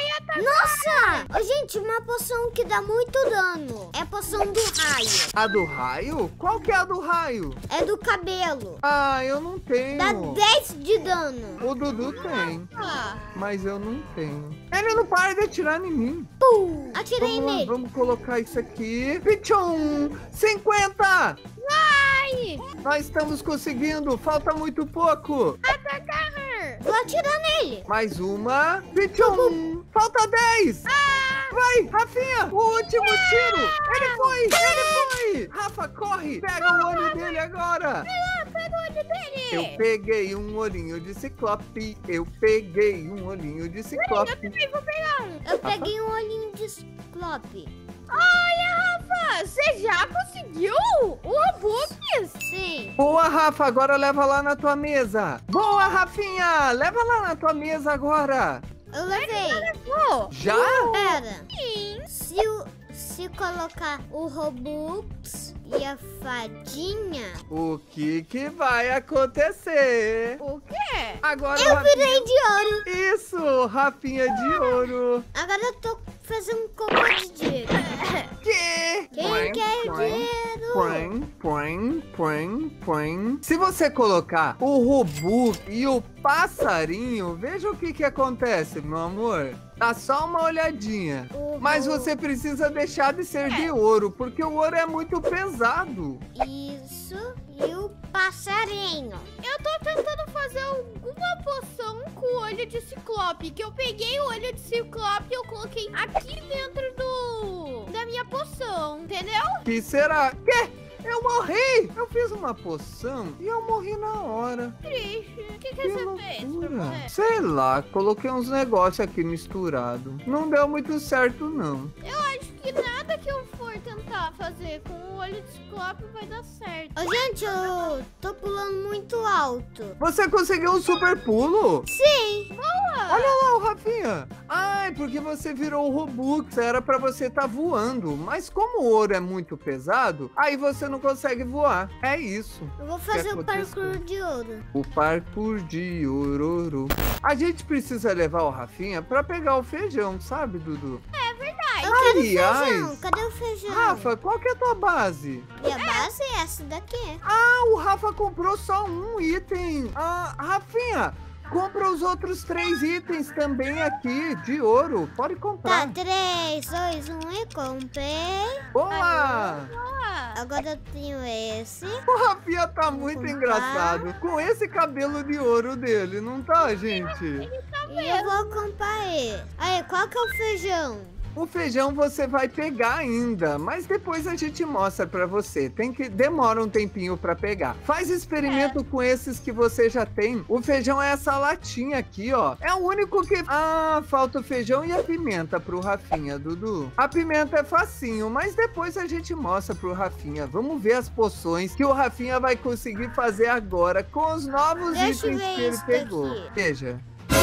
Nossa! Ô, gente, uma poção que dá muito dano. É a poção do raio. A do raio? Qual que é a do raio? É do cabelo. Ah, eu não tenho. Dá dez de dano. O Dudu tem, Ah, mas eu não tenho. Ele não para de atirar em mim. Pum! Atirei Vamos lá, nele. vamos colocar isso aqui. Pichum! cinquenta! ai! Nós estamos conseguindo, falta muito pouco. Atacar! Vou atirar nele. Mais uma. Pichum! Falta dez! Vai, Rafinha! O último tiro! Ele foi! Ele foi! Rafa, corre! Pega o olho dele agora! Pega o olho dele! Eu peguei um olhinho de ciclope. Eu peguei um olhinho de ciclope. Eu vou pegar um. Eu peguei um olhinho de ciclope. Olha, Rafa! Você já conseguiu o Robux? Sim. Boa, Rafa! Agora leva lá na tua mesa. Boa, Rafinha! Leva lá na tua mesa agora. Eu levei. Oh, Já? Pera. sim. Se, o- se colocar o Robux e a fadinha, O que que vai acontecer? O quê? Agora, eu Rafinha... virei de ouro. Isso, Rafinha de ouro. Agora eu tô fazendo um copo de dinheiro. Que? Quem quer dinheiro? Põe, põe, põe, põe. Se você colocar o Robux e o passarinho, veja o que que acontece, meu amor. Dá só uma olhadinha. Uhum. Mas você precisa deixar de ser de ouro, porque o ouro é muito pesado. Isso. E o passarinho. Eu tô tentando fazer alguma poção com o olho de ciclope. Que eu peguei o olho de ciclope e eu coloquei aqui dentro do da minha poção, entendeu? Que será? Que? Eu morri! Eu fiz uma poção e eu morri na hora. Triste. O que, que, Que você fez pra loucura. morrer? Sei lá, coloquei uns negócios aqui misturados. Não deu muito certo, não. Eu acho que nada que eu for tentar fazer com o olho de ciclope vai dar certo. Ô, gente, eu tô pulando muito alto. Você conseguiu um super pulo? Sim. Olha lá o Rafinha. Ai, porque você virou o Robux. Era pra você estar voando. Mas como o ouro é muito pesado, aí você não consegue voar. É isso. Eu vou fazer Que o aconteceu? parkour de ouro. O parkour de ororo. A gente precisa levar o Rafinha pra pegar o feijão, sabe, Dudu? Eu quero Aliás, feijão. Cadê o feijão? Rafa, qual que é a tua base? Minha base é essa daqui. Ah, o Rafa comprou só um item. Ah, Rafinha, compra os outros três itens também aqui, de ouro. Pode Tá, comprar. três, dois, um e comprei. Boa! Agora eu tenho esse. O Rafinha tá muito comprar. engraçado. Com esse cabelo de ouro dele, não tá, gente? E eu vou comprar esse. Aí, qual que é o feijão? O feijão você vai pegar ainda, mas depois a gente mostra pra você. Tem que demora um tempinho pra pegar. Faz experimento com esses que você já tem. O feijão é essa latinha aqui, ó. É o único que... Ah, falta o feijão e a pimenta pro Rafinha, Dudu. A pimenta é facinho, mas depois a gente mostra pro Rafinha. Vamos ver as poções que o Rafinha vai conseguir fazer agora com os novos Deixa eu itens ver que ele isso pegou. daqui. Veja.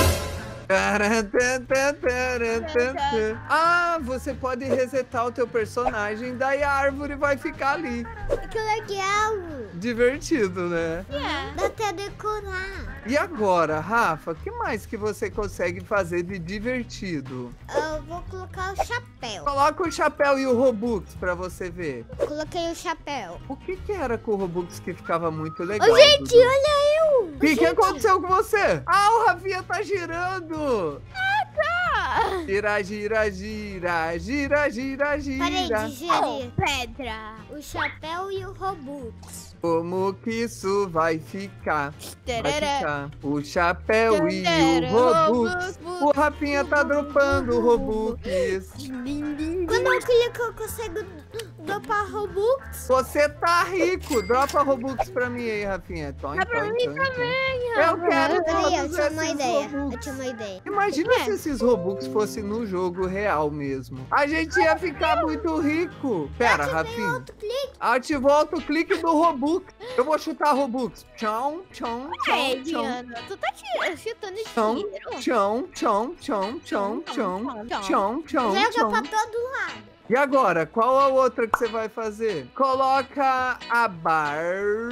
Ah, você pode resetar o teu personagem, daí a árvore vai ficar ali. Que legal. Divertido, né? Dá até decorar. E agora, Rafa, o que mais que você consegue fazer de divertido? Eu vou colocar o chapéu. Coloca o chapéu e o Robux pra você ver. Coloquei o chapéu. O que que era com o Robux que ficava muito legal? Ô, gente, Dudu? olha eu. O que, que aconteceu com você? Ah, o Rafinha tá girando. Gira, gira, gira, gira, gira, Parei gira. de gerir. Pedra. O chapéu e o Robux. Como que isso vai ficar? Vai Tarará. ficar o chapéu e o Tarará. Robux. Robux. O Rafinha tá dropando o Robux. Quando eu clico, eu consigo dropar Robux. Você tá rico. Dropa Robux pra mim aí, Rafinha. Tom, Dá pra tom, mim tom, também, tom. Eu quero Peraí, eu todos tinha uma esses ideia. Eu Robux. tinha uma ideia. Imagina se esses Robux fossem no jogo real mesmo. A gente ia ficar muito rico. Pera, Rafinha. Outro clique. Ativou o autoclique do Robux. Eu vou chutar Robux. Tchau, tchau, É, tchau, tchau. Diana, tu tá tira- chutando Tchau, tiro. tchau, tchau, tchau, tchau, tchau, tchau, tchau, Joga tchau. pra todo lado. E agora, qual a outra que você vai fazer? Coloca a barba.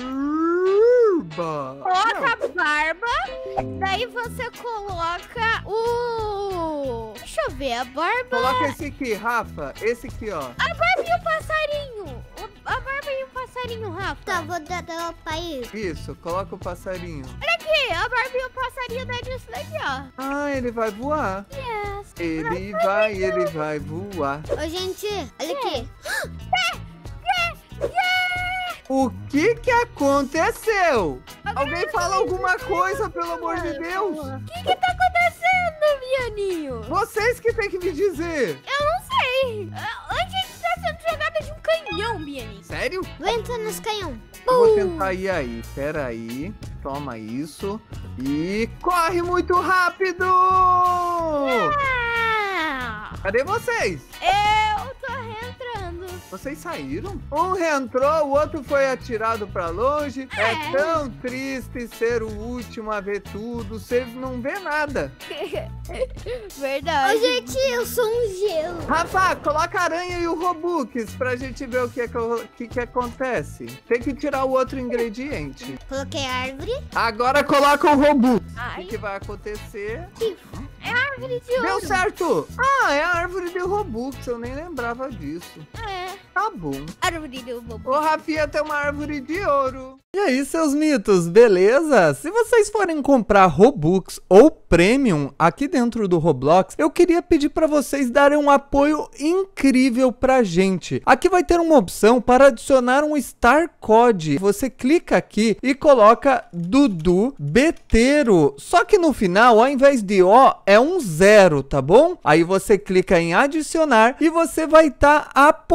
Coloca a barba, daí você coloca o... Deixa eu ver, a barba... Coloca esse aqui, Rafa. Esse aqui, ó. A barba e o passarinho. O- A barba e o passarinho, Rafa. Tá, vou dar dropar isso. Isso, coloca o passarinho. Olha aqui, a barba e o passarinho dá disso daqui, ó. Ah, ele vai voar. Yes. Ele vai, ele vai voar. Ô, gente, olha aqui. O que que aconteceu? Alguém fala alguma coisa, pelo amor de Deus. O que que tá acontecendo, Bianinho? Vocês que tem que me dizer. Eu não sei. A a gente tá sendo jogada de um canhão, Bianinho. Sério? Vou entrar nos canhão. Eu vou tentar ir aí. Pera aí. Toma isso. E corre muito rápido! Ah, Cadê vocês? eu tô reentrando. Vocês saíram? Um reentrou, o outro foi atirado pra longe. É, É. tão triste ser o último a ver tudo. Você não vê nada. Verdade. Ô, gente, eu sou um gelo. Rafa, coloca a aranha e o Robux pra gente ver o que, é que, o que, que acontece. Tem que tirar o outro ingrediente. Coloquei a árvore. Agora coloca o Robux. O Ai, que, que vai acontecer? é a árvore de Deu ouro. certo! Ah, é a árvore de Robux. Eu nem lembrava disso. É, Tá bom. árvore de ouro. O Rafinha tem uma árvore de ouro. E aí, seus mitos, beleza? Se vocês forem comprar Robux ou Premium aqui dentro do Roblox, eu queria pedir para vocês darem um apoio incrível pra gente. Aqui vai ter uma opção para adicionar um Star Code. Você clica aqui e coloca Dudu Beteiro. Só que no final, ao invés de O, é um zero, tá bom? Aí você clica em adicionar e você vai estar apoiando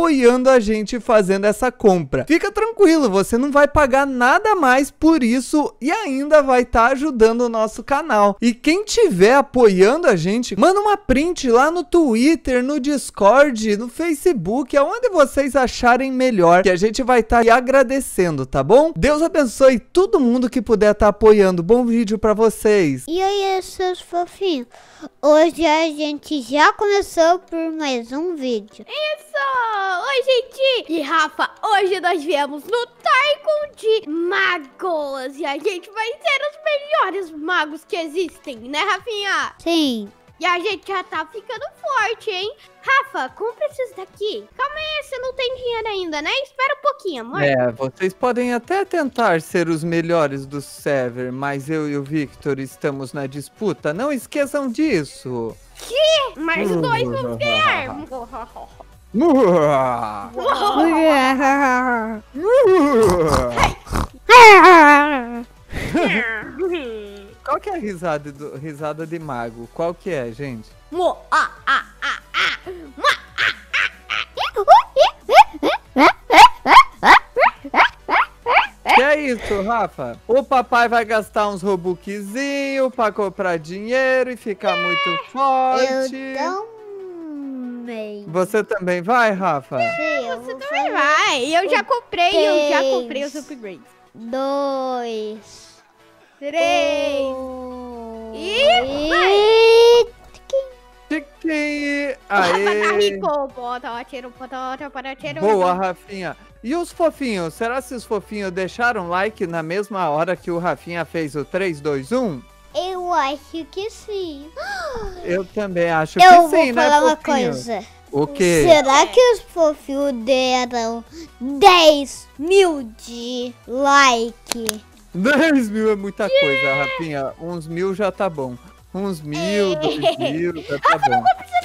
a gente fazendo essa compra. Fica tranquilo, você não vai pagar nada mais por isso e ainda vai estar ajudando o nosso canal. E quem tiver apoiando a gente, manda uma print lá no Twitter, no Discord, no Facebook, aonde vocês acharem melhor, que a gente vai estar agradecendo, tá bom? Deus abençoe todo mundo que puder estar apoiando. Bom vídeo pra vocês. E aí, seus fofinhos? Hoje a gente já começou por mais um vídeo. Isso! Oi, gente! E Rafa, hoje nós viemos no Tycoon de magos. E a gente vai ser os melhores magos que existem, né, Rafinha? Sim. E a gente já tá ficando forte, hein? Rafa, compra esses daqui. Calma aí, você não tem dinheiro ainda, né? Espera um pouquinho, amor. É, vocês podem até tentar ser os melhores do server, mas eu e o Victor estamos na disputa. Não esqueçam disso. Mas dois vão ganhar. Qual que é a risada, do, risada de mago? Qual que é, gente? Mo, ah, ah, ah, ah. Que é isso, Rafa? O papai vai gastar uns robuquezinhos pra comprar dinheiro e ficar muito forte. Eu também. Você também vai, Rafa? Sim, eu Você vou também fazer vai. Eu já comprei, eu já comprei os Três. upgrades. dois. Três. Um, E Chique! Rafa tá Aê! rico. Bota, tira, bota, bota, tira. Boa, Rafinha. E os fofinhos? Será que os fofinhos deixaram like na mesma hora que o Rafinha fez o três, dois, um? Eu acho que sim. Eu também acho Eu que vou sim, né, falar uma fofinho? coisa. O quê? Será que os fofinhos deram dez mil de like? dez mil é muita coisa, Rafinha. Uns mil já tá bom. Uns mil, dois mil, já tá bom.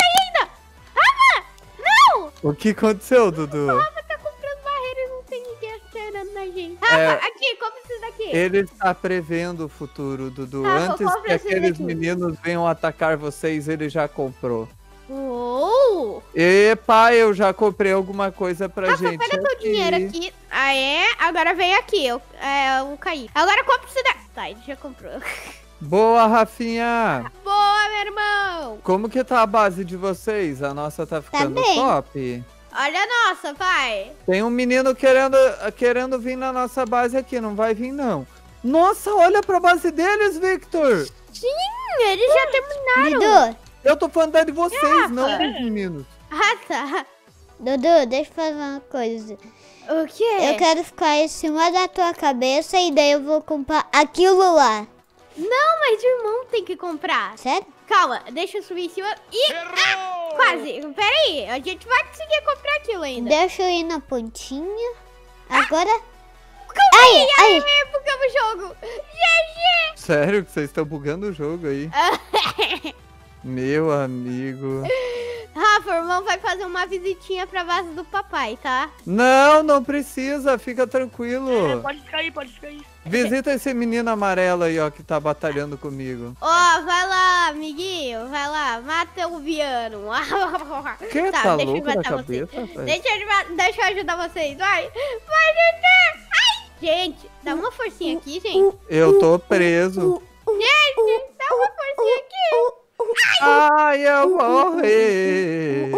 O que aconteceu, Dudu? Rafa tá comprando barreira e não tem ninguém atirando na gente. É. Rafa, aqui, compra esses daqui. Ele está prevendo o futuro, Dudu. Rafa, Antes compra que esses aqueles aqui. meninos venham atacar vocês, ele já comprou. Oh! Epa, eu já comprei alguma coisa pra Rafa, gente. pega teu dinheiro aqui. Ah, é? Agora vem aqui. Eu, é, eu caí. Agora compra esse daqui. Tá, ele já comprou. Boa, Rafinha! Boa, meu irmão. Como que tá a base de vocês? A nossa tá ficando bem. top? Olha a nossa, pai. Tem um menino querendo, querendo vir na nossa base aqui, não vai vir não. Nossa, olha pra base deles, Victor! Sim, eles já terminaram. Dudu, Eu tô falando de vocês, não dos meninos. Ah, tá. Dudu, deixa eu fazer uma coisa. O quê? Eu quero ficar em cima da tua cabeça e daí eu vou comprar aquilo lá. Não, mas o irmão tem que comprar. Sério? Calma, deixa eu subir em cima. Ih, ah, quase. Pera aí, a gente vai conseguir comprar aquilo ainda. Deixa eu ir na pontinha. Agora. Aí, Aí, aí, aí. bugamos o jogo. G Sério que vocês estão bugando o jogo aí? G. Meu amigo. Rafa, o irmão vai fazer uma visitinha pra base do papai, tá? Não, não precisa, fica tranquilo. Pode ficar aí, pode ficar aí. Visita esse menino amarelo aí, ó, que tá batalhando comigo. Ó, vai lá, amiguinho, vai lá, mata o Viano. Que? Tá, Tá deixa eu louco da matar cabeça, vocês. rapaz? Deixa eu, ajudar- deixa eu ajudar vocês, vai. Vai, gente. Ai, gente, dá uma forcinha aqui, gente. Eu tô preso. Gente, dá uma forcinha aqui. Ai, eu morri.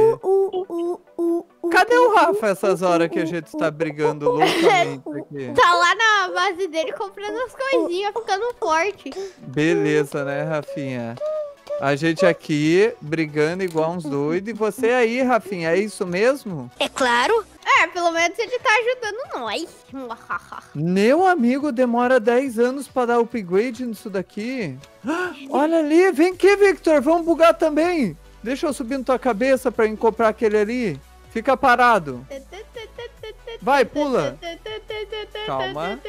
Cadê o Rafa essas horas que a gente tá brigando loucamente aqui? Tá lá na base dele comprando as coisinhas, ficando forte. Beleza, né, Rafinha? A gente aqui brigando igual uns doidos. E você aí, Rafinha, é isso mesmo? É claro. É, pelo menos ele tá ajudando nós. Meu amigo, demora dez anos pra dar upgrade nisso daqui. Olha ali, vem aqui, Victor, vamos bugar também. Deixa eu subir na tua cabeça pra eu comprar aquele ali. Fica parado. Vai, pula. Calma.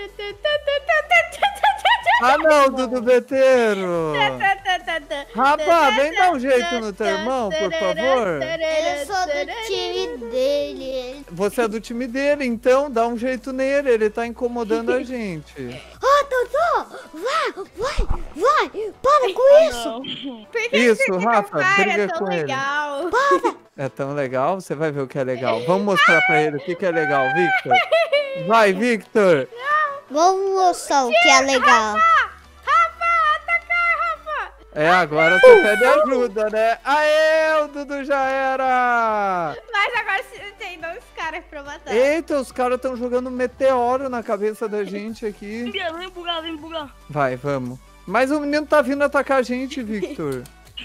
Ah não, Dudu Beteiro. Rapaz, vem dar um jeito no teu irmão, por favor. Eu sou do time dele. Você é do time dele, então dá um jeito nele, ele tá incomodando a gente. Ô, Dudu, vai, vai, vai, para com isso. Por que Isso, você não Rafa, para? briga É tão com ele. legal. É tão legal? Você vai ver o que é legal. Vamos mostrar pra ele o que, que é legal, Victor. Vai, Victor. Vamos mostrar o que é legal. É, agora você pede ajuda, né? Aê, o Dudu já era! Mas agora tem dois caras pra matar. Eita, os caras estão jogando meteoro na cabeça da gente aqui. Vem bugar, vem bugar. Vai, vamos. Mas o menino tá vindo atacar a gente, Victor.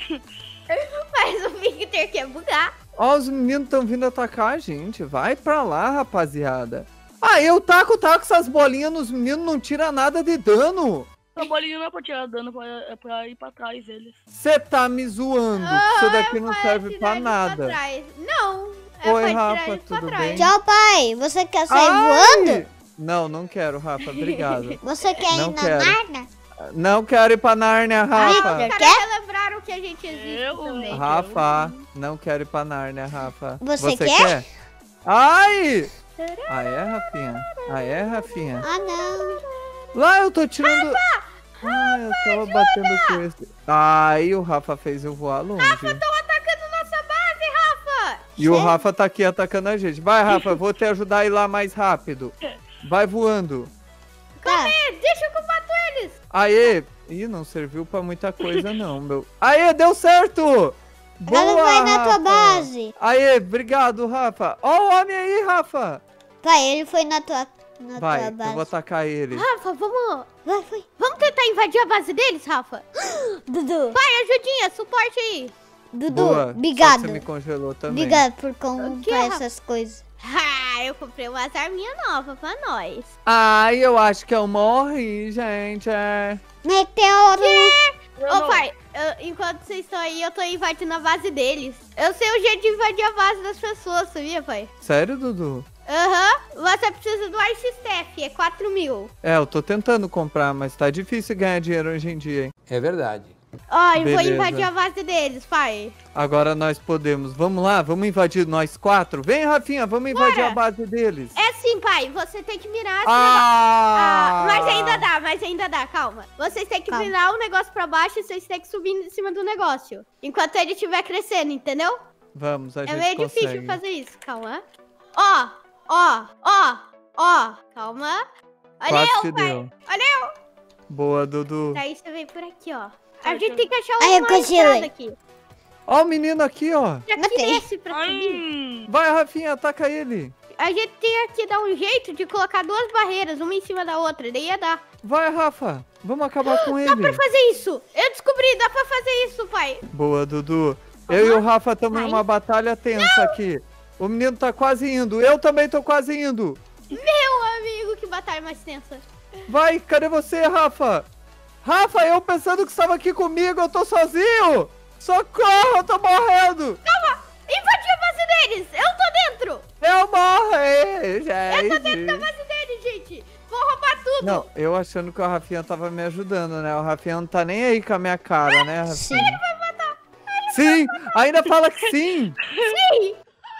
Mas o Victor quer bugar. Ó, os meninos estão vindo atacar a gente. Vai pra lá, rapaziada. Ah, eu taco, taco essas bolinhas nos meninos, não tira nada de dano. A bolinha não é pra tirar dano, é pra ir pra trás deles. Você tá me zoando. Isso daqui não Vai serve tirar pra eles nada. trás. Não, é Oi, pra tirar Rafa, eles pra tudo trás. bem? Tchau, pai. Você quer sair Ai! voando? Não, não quero, Rafa. Obrigado. Você quer Não ir na quero. Narnia? Não quero ir pra Nárnia, Rafa. Os Quer? caras relembraram que a gente existe Eu- também. Rafa, não quero ir pra Nárnia, Rafa. Você quer? Ai! Ah, é, Rafinha? Ah, é, Rafinha? Ah, não. Lá eu tô tirando... Ah, eu tava batendo com esse... Aí o Rafa fez eu voar longe. Estão atacando nossa base, Rafa. E o Rafa tá aqui atacando a gente. Vai, Rafa, eu vou te ajudar a ir lá mais rápido. Vai voando. Tá. É, deixa que eu bato eles. Aê! Ih, não serviu pra muita coisa não, meu. Aê, deu certo! Boa, Ela vai na tua Rafa. base. Aê, obrigado, Rafa. Ó o homem aí, Rafa. Pai, ele foi na tua, na Vai, tua eu base. vou atacar ele. Rafa, vamos... Vai, foi. Vamos tentar invadir a base deles, Rafa? Dudu. Pai, ajudinha, suporte aí. Dudu, Boa, só que obrigado. você me congelou também. Obrigado por O que, comprar Rafa? essas coisas. Ah, eu comprei umas arminhas novas pra nós. Ai, eu acho que eu morri, gente. é. Meteoro. Ô, pai, eu- enquanto vocês estão aí, eu tô invadindo a base deles. Eu sei o jeito de invadir a base das pessoas, sabia, pai? Sério, Dudu? Aham, você precisa do Ice Staff, é quatro mil. É, eu tô tentando comprar, mas tá difícil ganhar dinheiro hoje em dia, hein? É verdade. Ó, eu vou Beleza. invadir a base deles, pai. Agora nós podemos. Vamos lá, vamos invadir nós quatro. Vem, Rafinha, vamos invadir Bora. a base deles. É sim, pai, você tem que mirar esse Ah! Ah, mas ainda dá, mas ainda dá, calma. Vocês têm que Calma. virar o negócio pra baixo e vocês têm que subir em cima do negócio. Enquanto ele estiver crescendo, entendeu? Vamos, a É gente meio consegue. difícil fazer isso, calma. Ó, ó, ó, ó, calma. Olha Quase eu, que pai. deu. Olha eu. Boa, Dudu. Daí você vem por aqui, ó. A gente tem que achar Ai, eu uma congelei. entrada aqui. Ó o menino aqui, ó. Já que Matei. desce pra subir. Hum, Vai, Rafinha, ataca ele. A gente tem que dar um jeito de colocar duas barreiras, uma em cima da outra. Daí ia dar. Vai, Rafa. Vamos acabar com Dá pra ele. fazer isso. Eu descobri, dá pra fazer isso, pai. Boa, Dudu. Eu e o Rafa estamos Vai. numa batalha tensa aqui. O menino tá quase indo. Eu também tô quase indo. Meu amigo, que batalha mais tensa. Vai, cadê você, Rafa? Rafa, eu pensando que estava aqui comigo, eu tô sozinho. Socorro, eu tô morrendo. Calma, invadi a base deles. Eu tô dentro. Eu morri, gente. Eu tô dentro da base deles, gente. Vou roubar tudo. Não, eu achando que o Rafinha tava me ajudando, né? O Rafinha não tá nem aí com a minha cara, né, Rafinha? Sim. Sim, ainda fala que sim. Sim.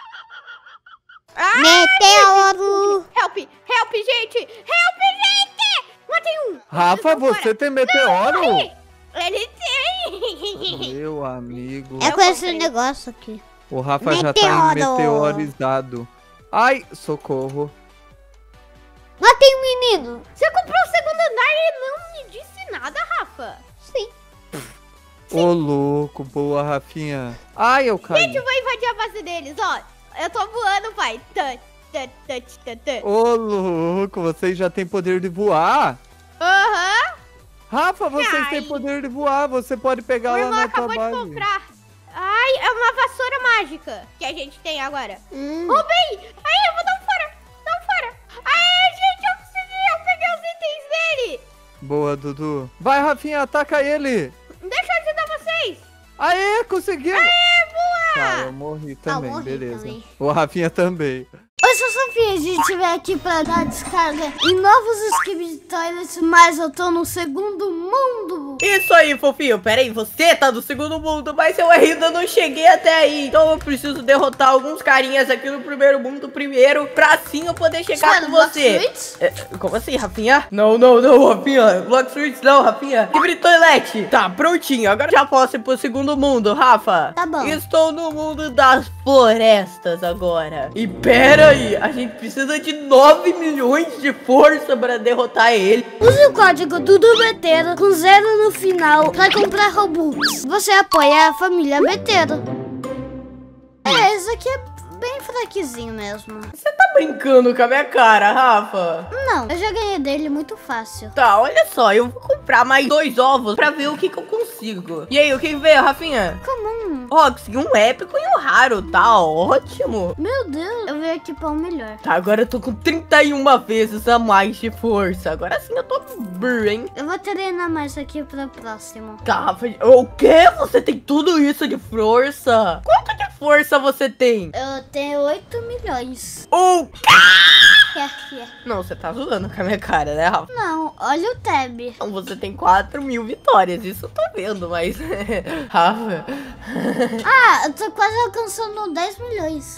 Meteoro. Help, help, gente. Help, gente. Matei um. Rafa, Eu tô você fora. tem meteoro? Ele tem. Meu amigo. É com esse negócio aqui. O Rafa já tá em Meteoro. meteorizado. Ai, socorro. Matei um menino. Você comprou o segundo andar e não me disse nada, Rafa. Sim. Ô, louco, boa, Rafinha. Ai, eu caí. Gente, eu vou invadir a base deles, ó. Eu tô voando, pai. Tã, tã, tã, tã, tã. Ô, louco, vocês já têm poder de voar? Aham. Rafa, vocês Ai. têm poder de voar. Você pode pegar O lá irmão na tua acabou de base. comprar. Ai, é uma vassoura mágica que a gente tem agora. Hum. Roubei! Aí, eu vou dar um fora! Dá um fora! Aê, gente, eu consegui! Eu peguei os itens dele! Boa, Dudu. Vai, Rafinha, ataca ele. Deixa eu ajudar vocês! Aê, conseguiu. Aê, boa! Tá, eu morri também, morri beleza. também. O Rafinha também. Eu só sou Enfim, a gente veio aqui pra dar descarga em novos Skibidi Toilets, mas eu tô no segundo mundo. Isso aí, fofinho. Pera aí, você tá no segundo mundo, mas eu ainda não cheguei até aí. Então eu preciso derrotar alguns carinhas aqui no primeiro mundo primeiro, pra assim eu poder chegar com você. É, como assim, Rafinha? Não, não, não, Rafinha. Block Streets não, Rafinha. Skibidi Toilet. Tá, prontinho. Agora já posso ir pro segundo mundo, Rafa. Tá bom. Estou no mundo das florestas agora. E pera aí, a gente precisa de nove milhões de força pra derrotar ele. Use o código Dudu Beteiro com zero no final pra comprar Robux. Você apoia a família Beteiro. É, esse aqui é bem fraquezinho mesmo. Você tá brincando com a minha cara, Rafa? Não, eu já ganhei dele muito fácil. Tá, olha só, eu vou comprar mais dois ovos pra ver o que que eu consigo. E aí, o que veio, Rafinha? Comum. Ó, consegui um épico e um raro, tá ótimo. Meu Deus, eu veio aqui pra um melhor. Tá, agora eu tô com trinta e uma vezes a mais de força. Agora sim eu tô bem. Eu vou treinar mais aqui pra próximo. Tá, Rafa, o quê? Você tem tudo isso de força? Quanto de força você tem? Eu tenho oito milhões. O É, é. Não, você tá zoando com a minha cara, né, Rafa? Não, olha o tab. Então você tem quatro mil vitórias, isso eu tô vendo, mas... Rafa... Ah, eu tô quase alcançando dez milhões.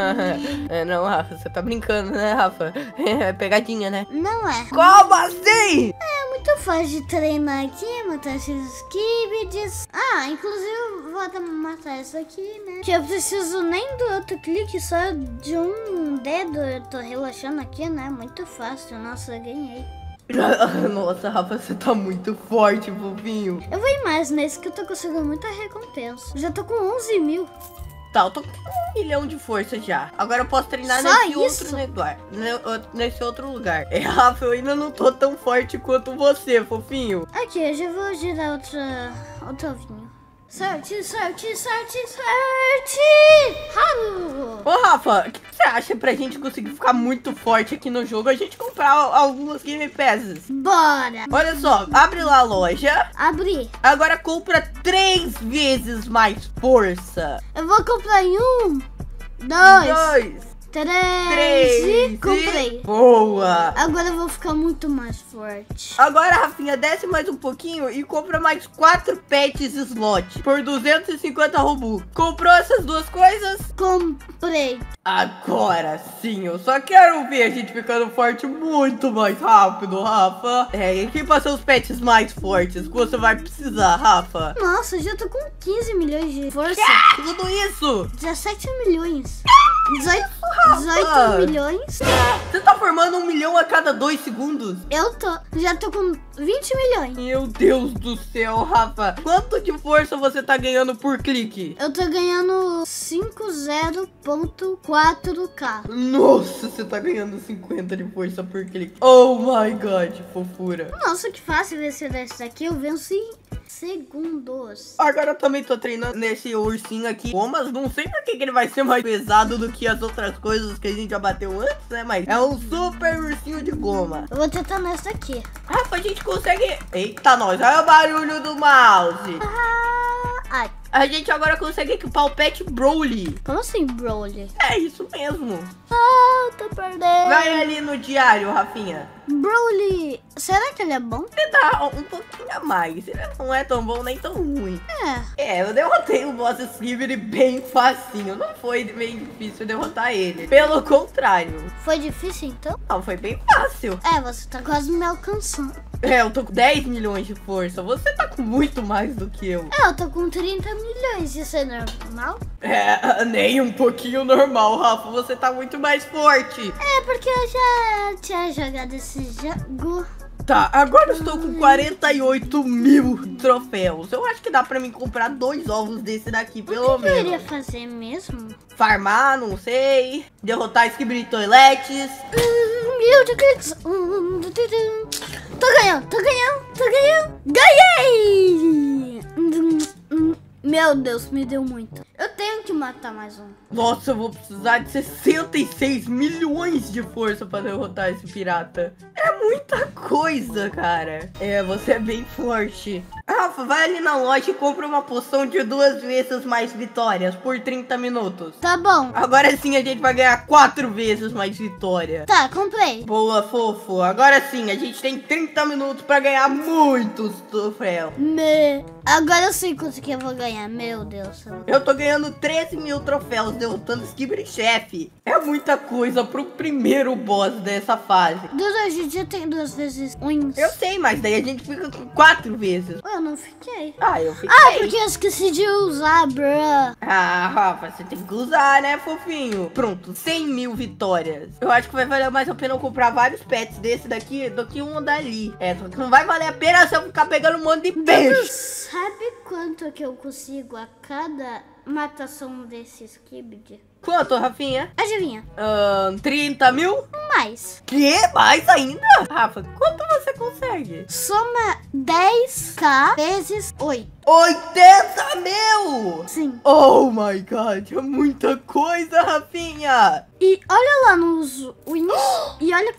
É, não, Rafa, você tá brincando, né, Rafa? É pegadinha, né? Não é. Como assim? É muito fácil de treinar aqui, matar esses Skibidis. Ah, inclusive eu vou até matar essa aqui, né? Que eu preciso nem do outro clique, só de um dedo. Eu tô relaxando aqui, né? Muito fácil. Nossa, eu ganhei. Nossa, Rafa, você tá muito forte, fofinho. Eu vou ir mais nesse que eu tô conseguindo muita recompensa. Já tô com onze mil. Tá, eu tô com um milhão de força já. Agora eu posso treinar Só nesse isso? outro lugar. Nesse outro lugar. É, Rafa, eu ainda não tô tão forte quanto você, fofinho. Aqui, eu já vou girar outra, outro ovinho. Sorte, sorte, sorte, sorte! Raro! Ô, Rafa, o que você acha pra gente conseguir ficar muito forte aqui no jogo? A gente comprar algumas Game Passes. Bora! Olha só, abre lá a loja. Abri. Agora compra três vezes mais força. Eu vou comprar em um, dois, Dois. três, Três. e comprei. Boa. Agora eu vou ficar muito mais forte. Agora, Rafinha, desce mais um pouquinho e compra mais quatro pets slot por duzentos e cinquenta Robux. Comprou essas duas coisas? Comprei. Agora sim, eu só quero ver a gente ficando forte muito mais rápido, Rafa. É, e aqui pra ser os pets mais fortes que você vai precisar, Rafa. Nossa, já tô com quinze milhões de força. Tudo isso? dezessete milhões. dezoito, Rafa. dezoito milhões. Você tá formando um milhão a cada dois segundos? Eu tô. Já tô com vinte milhões. Meu Deus do céu, Rafa. Quanto de força você tá ganhando por clique? Eu tô ganhando cinquenta ponto quatro K. Nossa, você tá ganhando cinquenta de força por clique. Oh my god, fofura. Nossa, que fácil vencer desse daqui. Eu venço em segundos. Agora eu também tô treinando nesse ursinho aqui. Pô, mas não sei por que que ele vai ser mais pesado do que as outras coisas que a gente já bateu antes, né? Mas é um super ursinho de goma. Eu vou tentar nessa aqui. Rafa, a gente consegue... Eita, nós, olha o barulho do mouse. Ah, ai. A gente agora consegue equipar o Pet Broly. Como assim, Broly? É isso mesmo. Ah, tô perdendo. Vai ali no diário, Rafinha. Broly, será que ele é bom? Ele dá um pouquinho a mais. Ele não é tão bom nem tão ruim. É. É, eu derrotei o boss Skibidi bem facinho. Não foi bem difícil derrotar ele. Pelo contrário. Foi difícil então? Não, foi bem fácil. É, você tá quase me alcançando. É, eu tô com dez milhões de força. Você tá com muito mais do que eu. É, eu tô com trinta milhões. Isso é normal? É, nem um pouquinho normal, Rafa. Você tá muito mais forte. É, porque eu já tinha jogado esse jogo. Tá, agora eu estou com quarenta e oito mil troféus. Eu acho que dá pra mim comprar dois ovos desse daqui, pelo O que eu menos. iria fazer mesmo? Farmar, não sei. Derrotar Skibidi Toiletes. Mil de cliques. Tô ganhando, tô ganhando, tô ganhando. Ganhei! Meu Deus, me deu muito. Eu tenho que matar mais um. Nossa, eu vou precisar de sessenta e seis milhões de força pra derrotar esse pirata. É muita coisa, cara. É, você é bem forte. Rafa, vai ali na loja e compra uma poção de duas vezes mais vitórias por trinta minutos. Tá bom. Agora sim a gente vai ganhar quatro vezes mais vitória. Tá, comprei. Boa, fofo. Agora sim, a gente tem trinta minutos pra ganhar muitos troféus. Me... Agora eu sei quanto que eu vou ganhar. Meu Deus. Eu tô ganhando treze mil troféus derrotando Skibidi Chefe. É muita coisa pro primeiro boss dessa fase. Dudu, a gente já tem duas vezes wins. Eu sei, mas daí a gente fica com quatro vezes. Ué, eu não fiquei. Ah, eu fiquei. Ah, porque eu esqueci de usar, bruh. Ah, Rafa, você tem que usar, né, fofinho? Pronto, cem mil vitórias. Eu acho que vai valer mais a pena eu comprar vários pets desse daqui do que um dali. É, só que não vai valer a pena se eu ficar pegando um monte de peixe. Sabe quanto que eu consigo a cada matação desse Skibidi? Quanto, Rafinha? Adivinha? Ahn, trinta mil? Mais. Que? Mais ainda? Rafa, quanto você consegue? Soma dez k vezes oito. oitenta mil! Sim. Oh my god, é muita coisa, Rafinha! E olha lá nos wins. E olha...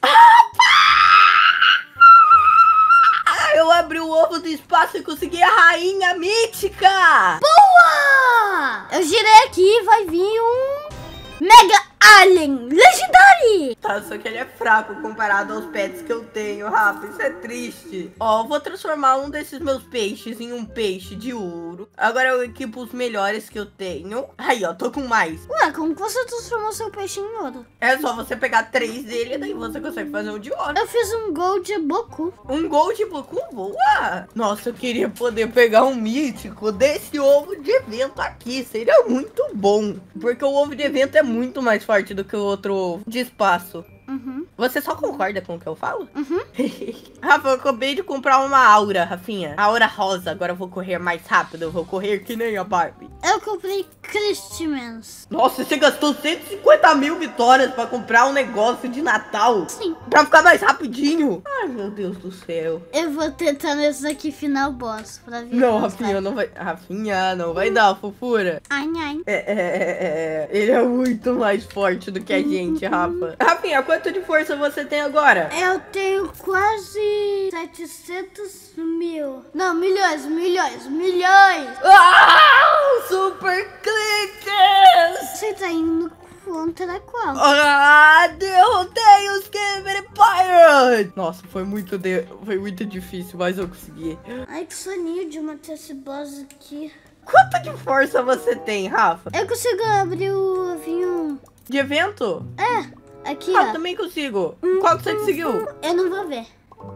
Eu abri o ovo do espaço e consegui a rainha mítica! Boa! Eu girei aqui, vai vir um Mega Alien Legendary! Tá, só que ele é fraco comparado aos pets que eu tenho, Rafa. Isso é triste. Ó, eu vou transformar um desses meus peixes em um peixe de ouro. Agora eu equipo os melhores que eu tenho. Aí, ó, tô com mais. Ué, como que você transformou seu peixe em ouro? É só você pegar três dele e daí você consegue fazer um de ouro. Eu fiz um Gold Boku. Um Gold Boku? Boa! Nossa, eu queria poder pegar um mítico desse ovo de evento aqui. Seria muito bom. Porque o ovo de evento é muito mais forte do que o outro ovo de espaço. Uhum. Você só concorda com o que eu falo? Uhum. Rafa, eu acabei de comprar uma aura, Rafinha. Aura rosa. Agora eu vou correr mais rápido. Eu vou correr que nem a Barbie. Eu comprei Christmas. Nossa, você gastou cento e cinquenta mil vitórias pra comprar um negócio de Natal? Sim. Pra ficar mais rapidinho? Ai, meu Deus do céu. Eu vou tentar nesse aqui final boss. Pra ver. Não, Rafinha, não vai... Rafinha, não vai dar, fofura. Ai, ai. É, é, é, é. Ele é muito mais forte do que a gente, Rafa. Rafinha, quanto de força você tem agora? Eu tenho quase setecentos mil. Não, milhões, milhões, milhões. Ah, super cliques! Você tá indo contra qual? Ah, derrotei os Skibidi Pirates! Nossa, foi muito, de... foi muito difícil, mas eu consegui. Ai, que soninho de matar esse boss aqui. Quanto de força você tem, Rafa? Eu consigo abrir o avião. De evento? É. Aqui, Ah, ó. também consigo. Qual que você conseguiu? Eu não vou ver.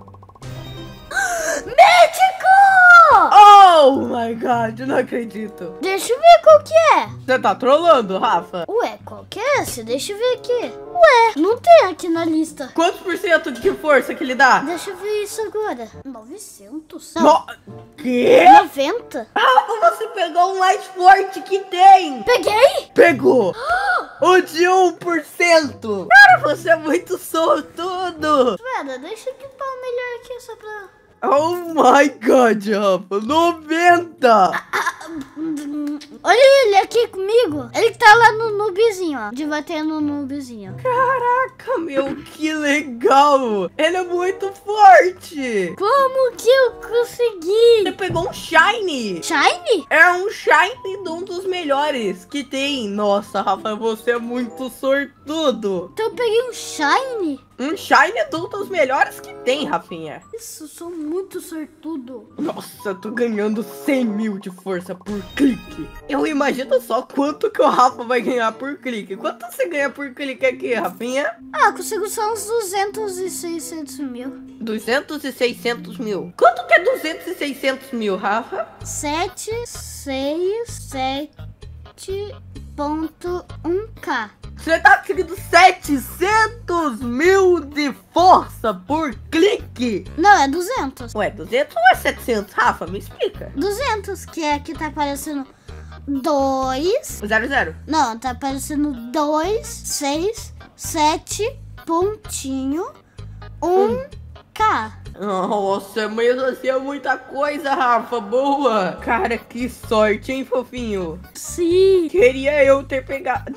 Médico! Oh my god, eu não acredito. Deixa eu ver qual que é. Você tá trolando, Rafa? Ué, qual que é esse? Deixa eu ver aqui. Ué, não tem aqui na lista. Quantos por cento de força que ele dá? Deixa eu ver isso agora. novecentos? Não, No... Que? noventa. Rafa, você pegou o mais forte que tem. Peguei? Pegou. O de um por cento. Cara, você é muito sortudo. Pera, deixa eu equipar o melhor aqui só pra... Oh my god, Rafa, noventa! Olha ele aqui comigo. Ele tá lá no noobzinho, ó. De bater no noobzinho. Caraca, meu, que legal! Ele é muito forte! Como que eu consegui? Você pegou um Shiny! Shiny? É um Shiny de um dos melhores que tem. Nossa, Rafa, você é muito sortudo! Então eu peguei um Shiny? Um Shiny de um dos melhores que tem, Rafinha. Isso, eu sou muito sortudo. Nossa, eu tô ganhando cem mil de força por clique. Eu imagino só quanto que o Rafa vai ganhar por clique. Quanto você ganha por clique aqui, Rafinha? Ah, consigo só uns duzentos e seiscentos mil. duzentos e seiscentos mil. Quanto que é duzentos e seiscentos mil, Rafa? sete, seis, sete ponto um K. Você tá conseguindo setecentos mil de força por clique? Não, é duzentos. Ué, duzentos ou é setecentos? Rafa, me explica. duzentos, que é que tá aparecendo dois. Zero, zero. Não, tá aparecendo dois, seis, sete, pontinho, um K. Nossa, mas assim é muita coisa, Rafa. Boa. Cara, que sorte, hein, fofinho? Sim. Queria eu ter pegado... Tem...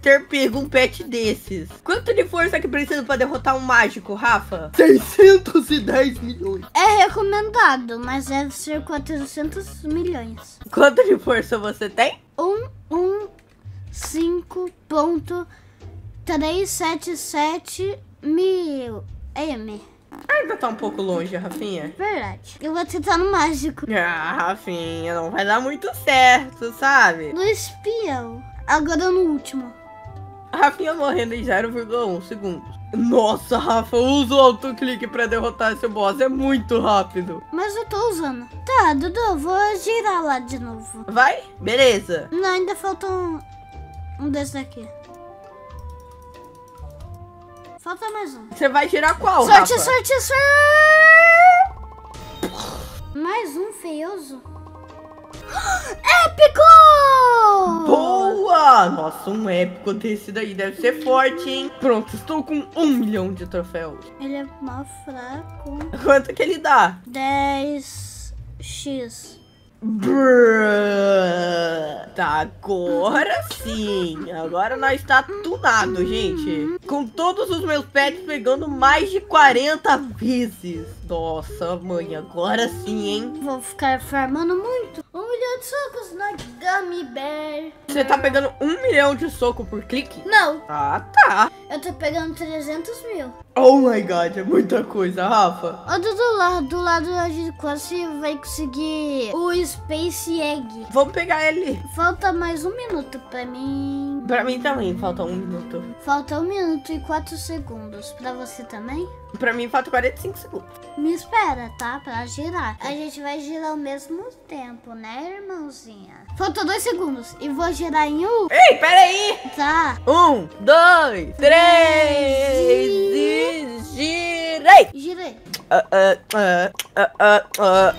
ter pego um pet desses. Quanto de força que precisa pra derrotar um mágico, Rafa? seiscentos e dez milhões. É recomendado, mas deve ser quatrocentos milhões. Quanto de força você tem? um, um, cinco ponto trezentos e setenta e sete mil M. Ainda tá um pouco longe, Rafinha. Verdade. Eu vou tentar no mágico. Ah, Rafinha, não vai dar muito certo, sabe? No espião. Agora no último. Rafinha morrendo em zero vírgula um segundos. Nossa, Rafa, usa o autoclique pra derrotar esse boss. É muito rápido. Mas eu tô usando. Tá, Dudu, vou girar lá de novo. Vai? Beleza. Não, ainda falta um, um desse daqui. Falta mais um. Você vai girar qual, Sorte, Rafa? sorte, sorte! Mais um feioso. Épico! Boa! Nossa, um épico desse daí deve ser forte, hein? Pronto, estou com um milhão de troféus. Ele é mal fraco. Quanto que ele dá? dez x. Brrr. Tá, agora sim. Agora nós tá tunado, gente. Com todos os meus pets pegando mais de quarenta vezes. Nossa, mãe, agora sim, hein? Vou ficar farmando muito. Um milhão de socos na Gummy Bear. Você tá pegando um milhão de soco por clique? Não, Ah, tá. eu tô pegando trezentos mil. Oh my god, é muita coisa, Rafa. Ó, do, do lado, do lado a gente quase vai conseguir o Space Egg. Vamos pegar ele. Falta mais um minuto pra mim. Pra mim também, falta um minuto. Falta um minuto e quatro segundos. Pra você também? Pra mim falta quarenta e cinco segundos. Me espera, tá? Pra girar. A gente vai girar ao mesmo tempo, né, irmãozinha? Falta dois segundos. E vou girar em um. Ei, pera aí. Tá. Um, dois, três e girei. Girei. Ah, ah, ah, ah, ah, ah.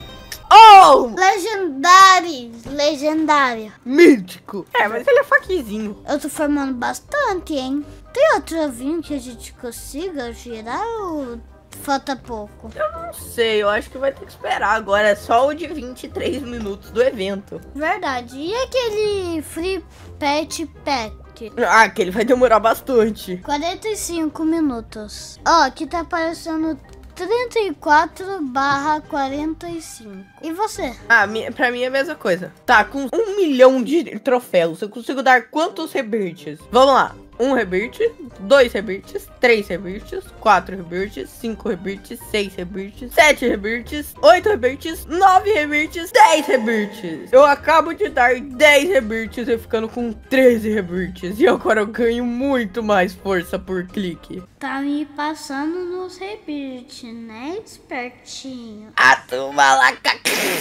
Oh! Legendário. Legendário. Mítico. É, mas ele é faquezinho. Eu tô formando bastante, hein? Tem outro ovinho que a gente consiga girar ou falta pouco? Não sei, eu acho que vai ter que esperar agora. É só o de vinte e três minutos do evento. Verdade. E aquele Free Pet Pack? Ah, que ele vai demorar bastante. quarenta e cinco minutos. Ó, aqui tá aparecendo trinta e quatro barra quarenta e cinco. E você? Ah, mi- pra mim é a mesma coisa. Tá, com um milhão de troféus, eu consigo dar quantos rebirths? Vamos lá. Um rebirth, dois rebirths, três rebirths, quatro rebirths, cinco rebirths, seis rebirths, sete rebirths, oito rebirths, nove rebirths, dez rebirths. Eu acabo de dar dez rebirths e ficando com treze rebirths. E agora eu ganho muito mais força por clique. Tá me passando nos rebirth, né, espertinho? Ah, toma lá, caca.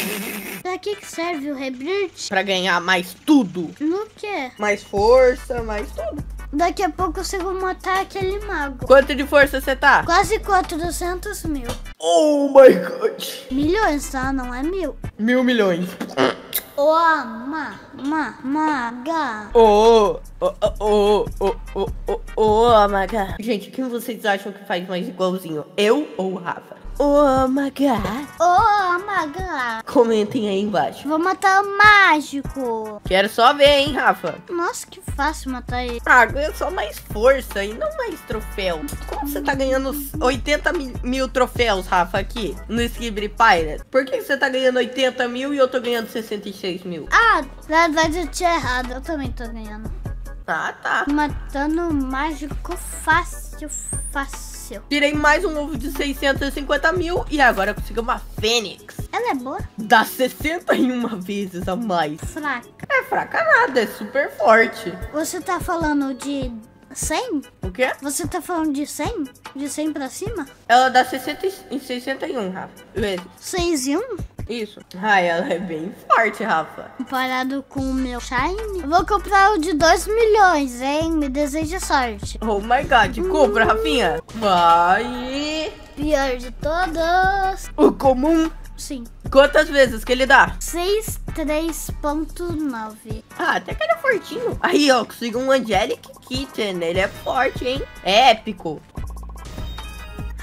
Pra que que serve o rebirth? Pra ganhar mais tudo. No quê? Mais força, mais tudo. Daqui a pouco eu consigo matar aquele mago. Quanto de força você tá? Quase quatrocentos mil. Oh my god. Milhões, tá? Não é mil. Mil milhões. Ô, ma, ma, maga. Ô, ô, ô, ô, ô, ô, ô, maga. Gente, quem vocês acham que faz mais igualzinho? Eu ou o Rafa? Ô, maga. Ô, maga. Comentem aí embaixo. Vou matar o mágico. Quero só ver, hein, Rafa? Nossa, que fácil matar ele. Ah, ganha só mais força e não mais troféu. Como você tá ganhando oitenta mil troféus, Rafa, aqui no Skibidi Pirate? Por que você tá ganhando oitenta mil e eu tô ganhando sessenta e seis mil? Ah, na verdade eu tinha errado. Eu também tô ganhando. Ah, tá. Matando o mágico fácil, fácil. Tirei mais um ovo de seiscentos e cinquenta mil e agora eu consigo uma Fênix. Ela é boa? Dá sessenta e uma vezes a mais. Fraca. É fraca nada, é super forte. Você tá falando de cem? O quê? Você tá falando de cem? De cem pra cima? Ela dá sessenta e sessenta e um, Rafa. Vezes. seis e um? Isso. Ah, ela é bem forte, Rafa. Comparado com o meu Shine, eu vou comprar o de dois milhões, hein? Me deseja sorte. Oh my god, compra, Rafinha. Vai. Pior de todos. O comum. Sim. Quantas vezes que ele dá? sessenta e três ponto nove. Ah, até que ele é fortinho. Aí, ó, consegui um Angelic Kitten. Ele é forte, hein? É épico.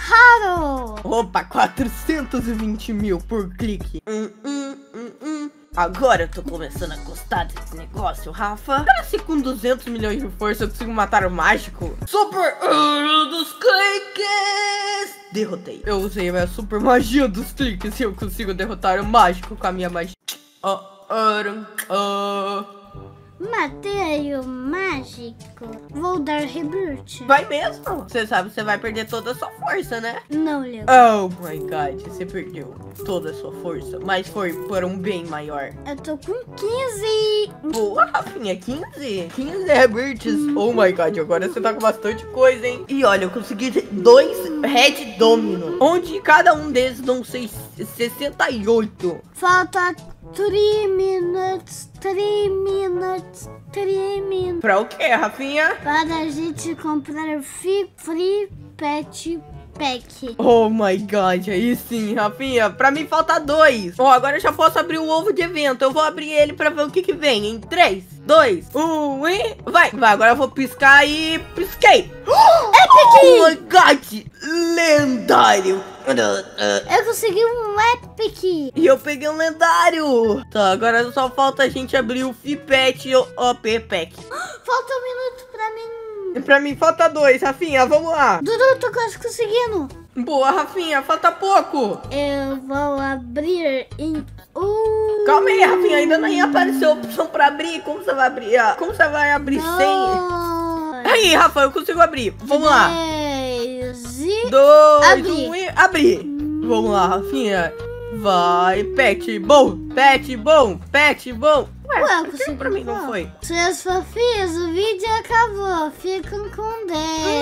raro. Opa, quatrocentos e vinte mil por clique. Hum, hum, hum, hum. Agora eu tô começando a gostar desse negócio, Rafa. Será que com duzentos milhões de força eu consigo matar o mágico? Super ouro dos cliques! Derrotei. Eu usei a minha super magia dos cliques e eu consigo derrotar o mágico com a minha magia. Oh, oh, oh. Matei o mágico. Vou dar reboot. Vai mesmo? Você sabe que você vai perder toda a sua força, né? Não, Leo. Oh my god, você perdeu toda a sua força, mas foi por um bem maior. Eu tô com quinze. Boa, Rafinha, quinze. quinze rebirths. Oh my god, agora você tá com bastante coisa, hein? E olha, eu consegui dois Red Domino, onde cada um deles dão sessenta e oito. Falta três minutos, três minutos, três minutos. Pra o quê, Rafinha? Para a gente comprar o Free, free Pet Pack. Oh my god, aí sim, Rafinha. Pra mim falta dois. Ó, oh, agora eu já posso abrir o ovo de evento. Eu vou abrir ele pra ver o que que vem. Em três, dois, um e... Vai, vai, agora eu vou piscar e... Pisquei. Epic! Oh my god, lendário. Eu consegui um Epic. E eu peguei um lendário. Tá, agora só falta a gente abrir o Fipet O P Pack. Falta um minuto pra mim. E pra mim falta dois, Rafinha, vamos lá. Dudu, tô quase conseguindo. Boa, Rafinha, falta pouco. Eu vou abrir em... Uh... Calma aí, Rafinha, ainda nem apareceu a opção pra abrir. Como você vai abrir? Como você vai abrir sem? Aí, Rafa, eu consigo abrir. Vamos lá. Dez e... Dois, Abrir. um e... Abrir. Vamos lá, Rafinha. Vai, pet bom, pet bom, pet bom. Ué, Ué, eu por que consegui pra mim não comprar. foi? Seus fofinhos, o vídeo acabou. Ficam com Deus.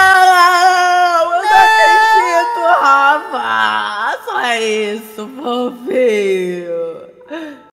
Não, eu não acredito, Rafa. Só isso, fofinho.